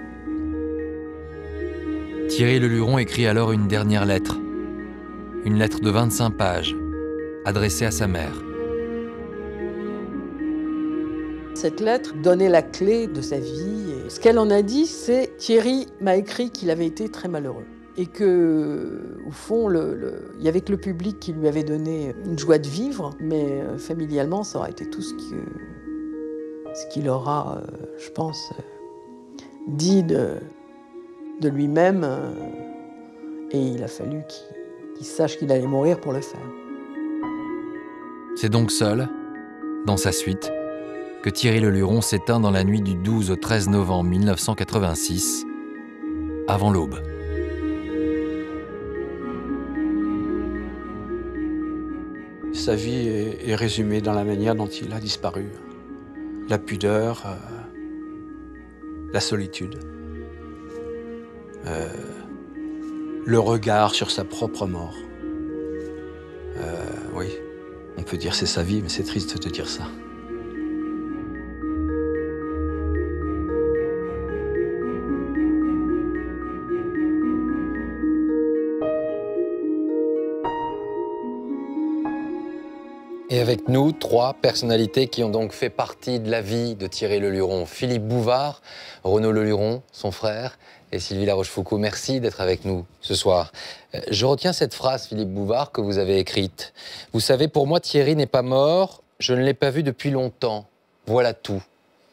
Thierry Le Luron écrit alors une dernière lettre. Une lettre de 25 pages, adressée à sa mère. cette lettre donnait la clé de sa vie. Et ce qu'elle en a dit, c'est Thierry m'a écrit qu'il avait été très malheureux. Et que, au fond, il y avait que le public qui lui avait donné une joie de vivre, mais familialement, ça aurait été tout ce qu'il aura, je pense, dit de lui-même. Et il a fallu qu'il sache qu'il allait mourir pour le faire. C'est donc seul, dans sa suite, que Thierry Le Luron s'éteint dans la nuit du 12 au 13 novembre 1986, avant l'aube. Sa vie est résumée dans la manière dont il a disparu. La pudeur, la solitude, le regard sur sa propre mort. Oui, on peut dire c'est sa vie, mais c'est triste de dire ça. Et avec nous, 3 personnalités qui ont donc fait partie de la vie de Thierry Le Luron. Philippe Bouvard, Renaud Le Luron, son frère, et Sylvie La Rochefoucauld. Merci d'être avec nous ce soir. Je retiens cette phrase, Philippe Bouvard, que vous avez écrite. Vous savez, pour moi, Thierry n'est pas mort, je ne l'ai pas vu depuis longtemps. Voilà tout.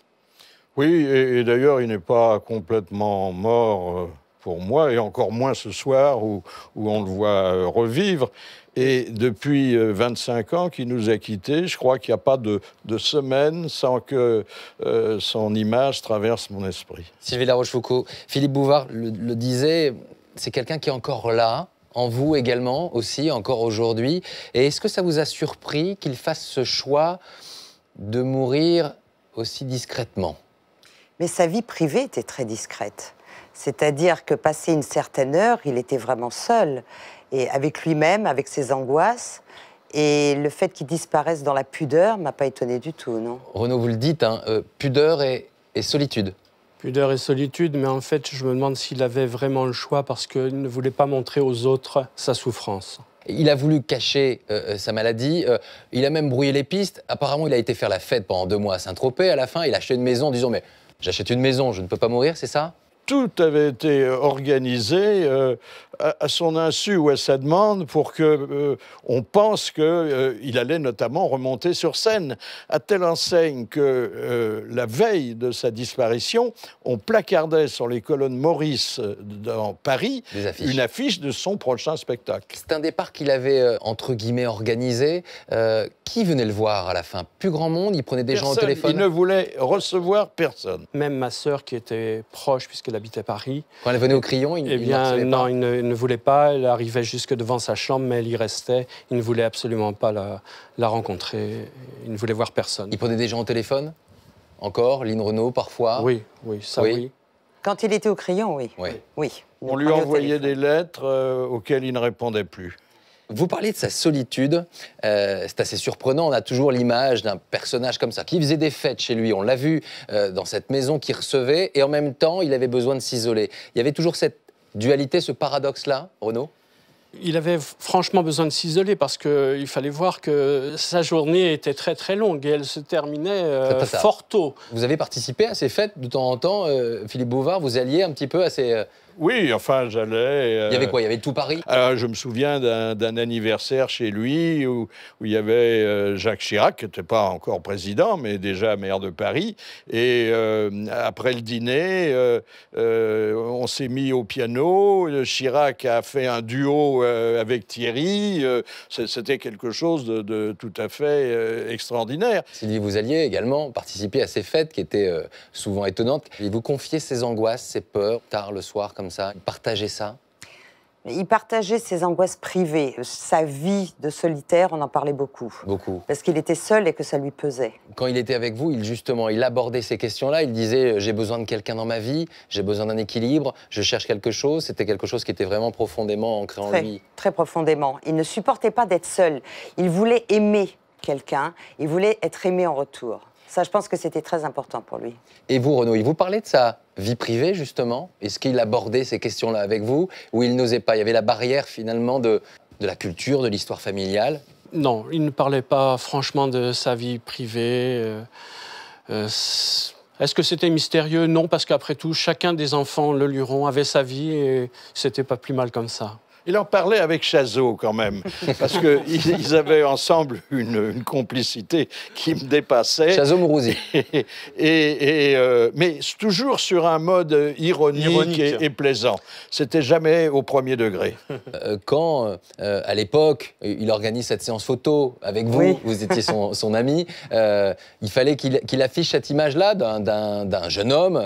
Oui, et d'ailleurs, il n'est pas complètement mort pour moi, et encore moins ce soir où on le voit revivre. Et depuis 25 ans qu'il nous a quittés, je crois qu'il n'y a pas de semaine sans que son image traverse mon esprit. Sylvie La Rochefoucauld, Philippe Bouvard le disait, c'est quelqu'un qui est encore là, en vous également, aussi, encore aujourd'hui. Et est-ce que ça vous a surpris qu'il fasse ce choix de mourir aussi discrètement? Mais sa vie privée était très discrète. C'est-à-dire que passé une certaine heure, il était vraiment seul. Et avec lui-même, avec ses angoisses. Et le fait qu'il disparaisse dans la pudeur m'a pas étonné du tout, non. Renaud, vous le dites, hein, pudeur et solitude. Pudeur et solitude, mais en fait, je me demande s'il avait vraiment le choix parce qu'il ne voulait pas montrer aux autres sa souffrance. Il a voulu cacher sa maladie, il a même brouillé les pistes. Apparemment, il a été faire la fête pendant 2 mois à Saint-Tropez. À la fin, il a acheté une maison en disant « mais j'achète une maison, je ne peux pas mourir », c'est ça ? Tout avait été organisé à son insu ou à sa demande pour qu'on pense qu'il allait notamment remonter sur scène, à telle enseigne que la veille de sa disparition, on placardait sur les colonnes Maurice dans Paris une affiche de son prochain spectacle. C'est un départ qu'il avait, entre guillemets, organisé. Qui venait le voir à la fin? Plus grand monde? Il prenait des gens au téléphone? Il ne voulait recevoir personne. Même ma sœur, qui était proche, puisqu'elle habitait Paris... Quand elle venait au Crayon, il ne voulait pas. Elle arrivait jusque devant sa chambre, mais elle y restait. Il ne voulait absolument pas la rencontrer. Il ne voulait voir personne. Il prenait des gens au téléphone? Encore? Lynn Renaud, parfois? Oui, ça oui. Quand il était au Crayon, oui. Oui. On lui envoyait des lettres auxquelles il ne répondait plus. Vous parlez de sa solitude, c'est assez surprenant, on a toujours l'image d'un personnage comme ça, qui faisait des fêtes chez lui, on l'a vu dans cette maison qu'il recevait, et en même temps, il avait besoin de s'isoler. Il y avait toujours cette dualité, ce paradoxe-là, Renaud? Il avait franchement besoin de s'isoler parce qu'il fallait voir que sa journée était très très longue et elle se terminait fort tôt. Vous avez participé à ces fêtes de temps en temps, Philippe Bouvard, vous alliez un petit peu à ces... Oui, enfin, j'allais... Il y avait quoi? Il y avait tout Paris? Alors, je me souviens d'un anniversaire chez lui où il y avait Jacques Chirac, qui n'était pas encore président, mais déjà maire de Paris. Et après le dîner, on s'est mis au piano. Chirac a fait un duo avec Thierry. C'était quelque chose de tout à fait extraordinaire. Sylvie, vous alliez également participer à ces fêtes qui étaient souvent étonnantes. Et vous confiez ses angoisses, ses peurs, tard le soir, comme ça, partager ça? Il partageait ses angoisses privées. Sa vie de solitaire, on en parlait beaucoup. Beaucoup. Parce qu'il était seul et que ça lui pesait. Quand il était avec vous, il abordait ces questions-là. Il disait « j'ai besoin de quelqu'un dans ma vie, j'ai besoin d'un équilibre, je cherche quelque chose ». C'était quelque chose qui était vraiment profondément ancré en lui. Très profondément. Il ne supportait pas d'être seul. Il voulait aimer quelqu'un. Il voulait être aimé en retour. Ça, je pense que c'était très important pour lui. Et vous, Renaud, il vous parlait de sa vie privée, justement? Est-ce qu'il abordait ces questions-là avec vous? Ou il n'osait pas? Il y avait la barrière, finalement, de la culture, de l'histoire familiale? Non, il ne parlait pas franchement de sa vie privée. Est-ce que c'était mystérieux? Non, parce qu'après tout, chacun des enfants, le Luron, avait sa vie et c'était pas plus mal comme ça. Il en parlait avec Chazot quand même, parce qu'ils avaient ensemble une complicité qui me dépassait. Chazot-Mourouzi. Mais toujours sur un mode ironique. Et plaisant. C'était jamais au premier degré. Quand, à l'époque, il organise cette séance photo avec vous, Oui. vous étiez son ami, il fallait qu'il affiche cette image-là d'un jeune homme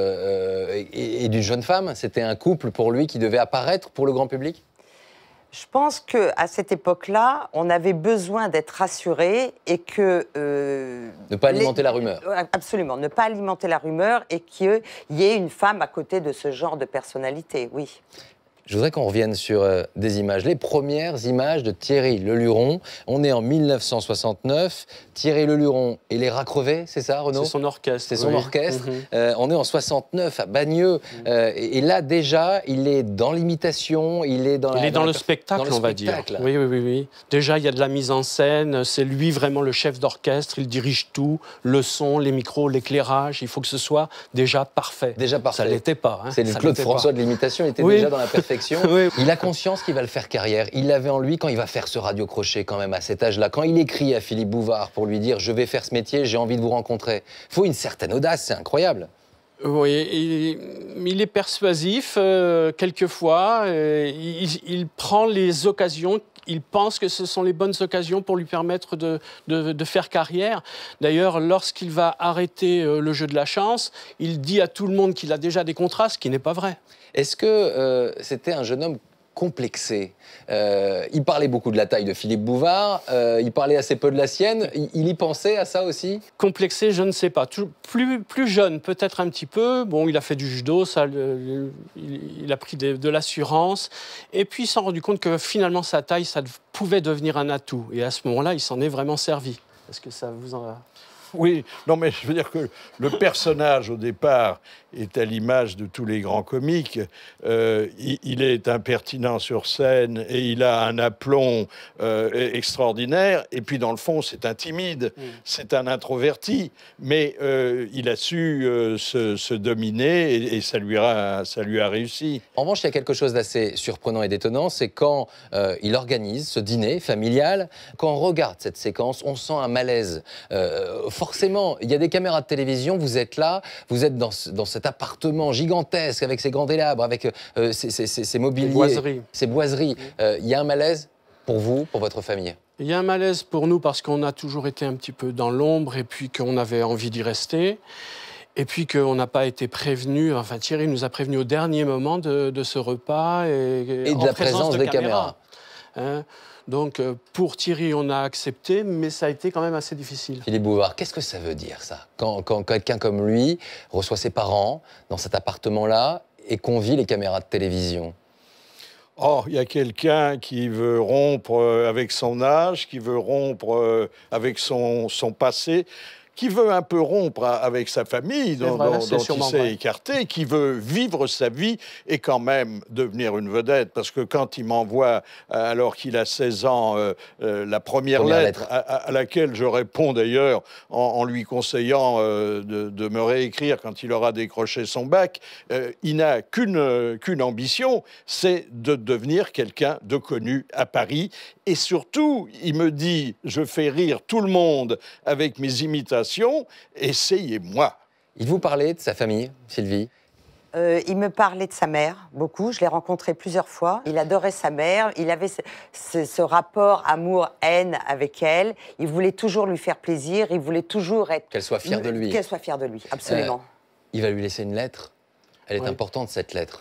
et d'une jeune femme. C'était un couple pour lui qui devait apparaître pour le grand public? Je pense qu'à cette époque-là, on avait besoin d'être rassuré et que... ne pas alimenter la rumeur. Absolument, ne pas alimenter la rumeur et qu'il y ait une femme à côté de ce genre de personnalité, oui. Je voudrais qu'on revienne sur des images. Les premières images de Thierry Le Luron. On est en 1969. Thierry Le Luron et les Rats Crevés, c'est ça, Renaud? C'est son orchestre. C'est son orchestre. On est en 69 à Bagneux. Et là, déjà, il est dans l'imitation, il est dans le spectacle, on va dire. Oui. Déjà, il y a de la mise en scène. C'est lui vraiment le chef d'orchestre. Il dirige tout, le son, les micros, l'éclairage. Il faut que ce soit déjà parfait. Déjà parfait. Ça ne l'était pas. Hein. C'est le Claude François de l'imitation. Il était déjà dans la perfection. Oui. Il a conscience qu'il va le faire carrière. Il l'avait en lui quand il va faire ce radio-crochet quand même à cet âge-là. Quand il écrit à Philippe Bouvard pour lui dire « Je vais faire ce métier, j'ai envie de vous rencontrer ». Il faut une certaine audace, c'est incroyable. Oui, il est persuasif quelquefois. Il prend les occasions. Il pense que ce sont les bonnes occasions pour lui permettre de faire carrière. D'ailleurs, lorsqu'il va arrêter le jeu de la chance, il dit à tout le monde qu'il a déjà des contrats, ce qui n'est pas vrai. Est-ce que c'était un jeune homme complexé? Il parlait beaucoup de la taille de Philippe Bouvard, il parlait assez peu de la sienne. Il y pensait à ça aussi? Complexé, je ne sais pas. Plus jeune, peut-être un petit peu. Bon, il a fait du judo, il a pris de l'assurance. Et puis, il s'est rendu compte que finalement, sa taille, ça pouvait devenir un atout. Et à ce moment-là, il s'en est vraiment servi. Est-ce que ça vous en... Oui, non mais je veux dire que le personnage au départ est à l'image de tous les grands comiques. Il est impertinent sur scène et il a un aplomb extraordinaire. Et puis dans le fond, c'est un timide, c'est un introverti. Mais il a su se dominer et ça lui a réussi. En revanche, il y a quelque chose d'assez surprenant et d'étonnant, c'est quand il organise ce dîner familial, quand on regarde cette séquence, on sent un malaise. Forcément, il y a des caméras de télévision, vous êtes là, vous êtes dans cet appartement gigantesque avec ses grands délabres, avec ses mobiliers, ses boiseries. Il y a un malaise pour vous, pour votre famille? Il y a un malaise pour nous parce qu'on a toujours été un petit peu dans l'ombre et puis qu'on avait envie d'y rester. Et puis qu'on n'a pas été prévenu, enfin Thierry nous a prévenu au dernier moment de ce repas et de la présence des caméras. Hein? Donc, pour Thierry, on a accepté, mais ça a été quand même assez difficile. Philippe Bouvard, qu'est-ce que ça veut dire, ça? Quand quelqu'un comme lui reçoit ses parents dans cet appartement-là et convie les caméras de télévision? Oh, il y a quelqu'un qui veut rompre avec son âge, qui veut rompre avec son passé, qui veut un peu rompre avec sa famille, dont il s'est écarté, qui veut vivre sa vie et quand même devenir une vedette. Parce que quand il m'envoie, alors qu'il a 16 ans, la première lettre à laquelle je réponds d'ailleurs en lui conseillant de me réécrire quand il aura décroché son bac, il n'a qu'une ambition, c'est de devenir quelqu'un de connu à Paris. Et surtout, il me dit, je fais rire tout le monde avec mes imitations, essayez-moi. Il vous parlait de sa famille, Sylvie? Il me parlait de sa mère, beaucoup. Je l'ai rencontré plusieurs fois. Il adorait sa mère. Il avait ce rapport amour-haine avec elle. Il voulait toujours lui faire plaisir. Il voulait toujours être... Qu'elle soit fière de lui. Qu'elle soit fière de lui, absolument. Il va lui laisser une lettre. Elle est importante, cette lettre.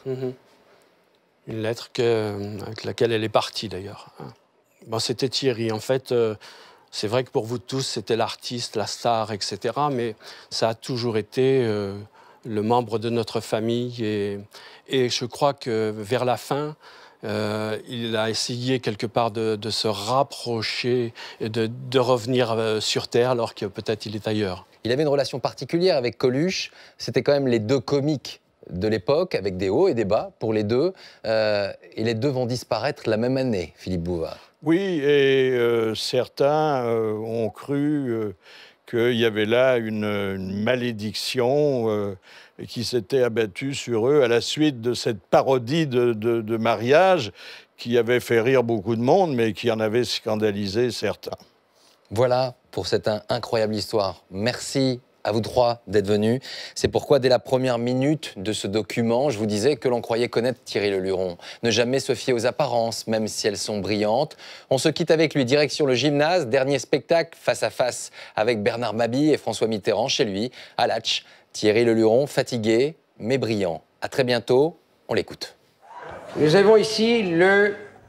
Une lettre avec laquelle elle est partie, d'ailleurs. Bon, c'était Thierry. En fait, c'est vrai que pour vous tous, c'était l'artiste, la star, etc. Mais ça a toujours été le membre de notre famille. Et je crois que vers la fin, il a essayé quelque part de se rapprocher et de revenir sur Terre, alors que peut-être il est ailleurs. Il avait une relation particulière avec Coluche. C'était quand même les deux comiques de l'époque, avec des hauts et des bas pour les deux. Et les deux vont disparaître la même année, Philippe Bouvard. Oui, et certains ont cru qu'il y avait là une malédiction qui s'était abattue sur eux à la suite de cette parodie de mariage qui avait fait rire beaucoup de monde, mais qui en avait scandalisé certains. Voilà pour cette incroyable histoire. Merci à vous trois d'être venus. C'est pourquoi, dès la première minute de ce document, je vous disais que l'on croyait connaître Thierry Le Luron. Ne jamais se fier aux apparences, même si elles sont brillantes. On se quitte avec lui, direction le Gymnase, dernier spectacle face à face avec Bernard Mabille et François Mitterrand chez lui, à Latch. Thierry Le Luron, fatigué, mais brillant. À très bientôt, on l'écoute. Nous avons ici le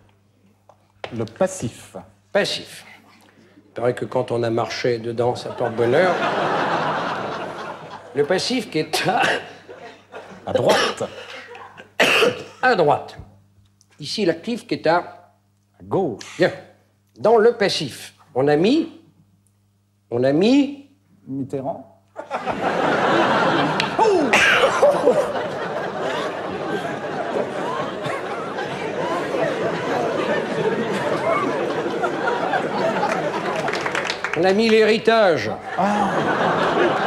passif. Passif. Il paraît que quand on a marché dedans, ça porte bonheur. Le passif qui est à droite. À droite. Ici, l'actif qui est à gauche. Bien. Dans le passif, on a mis Mitterrand. On a mis l'héritage. Ah.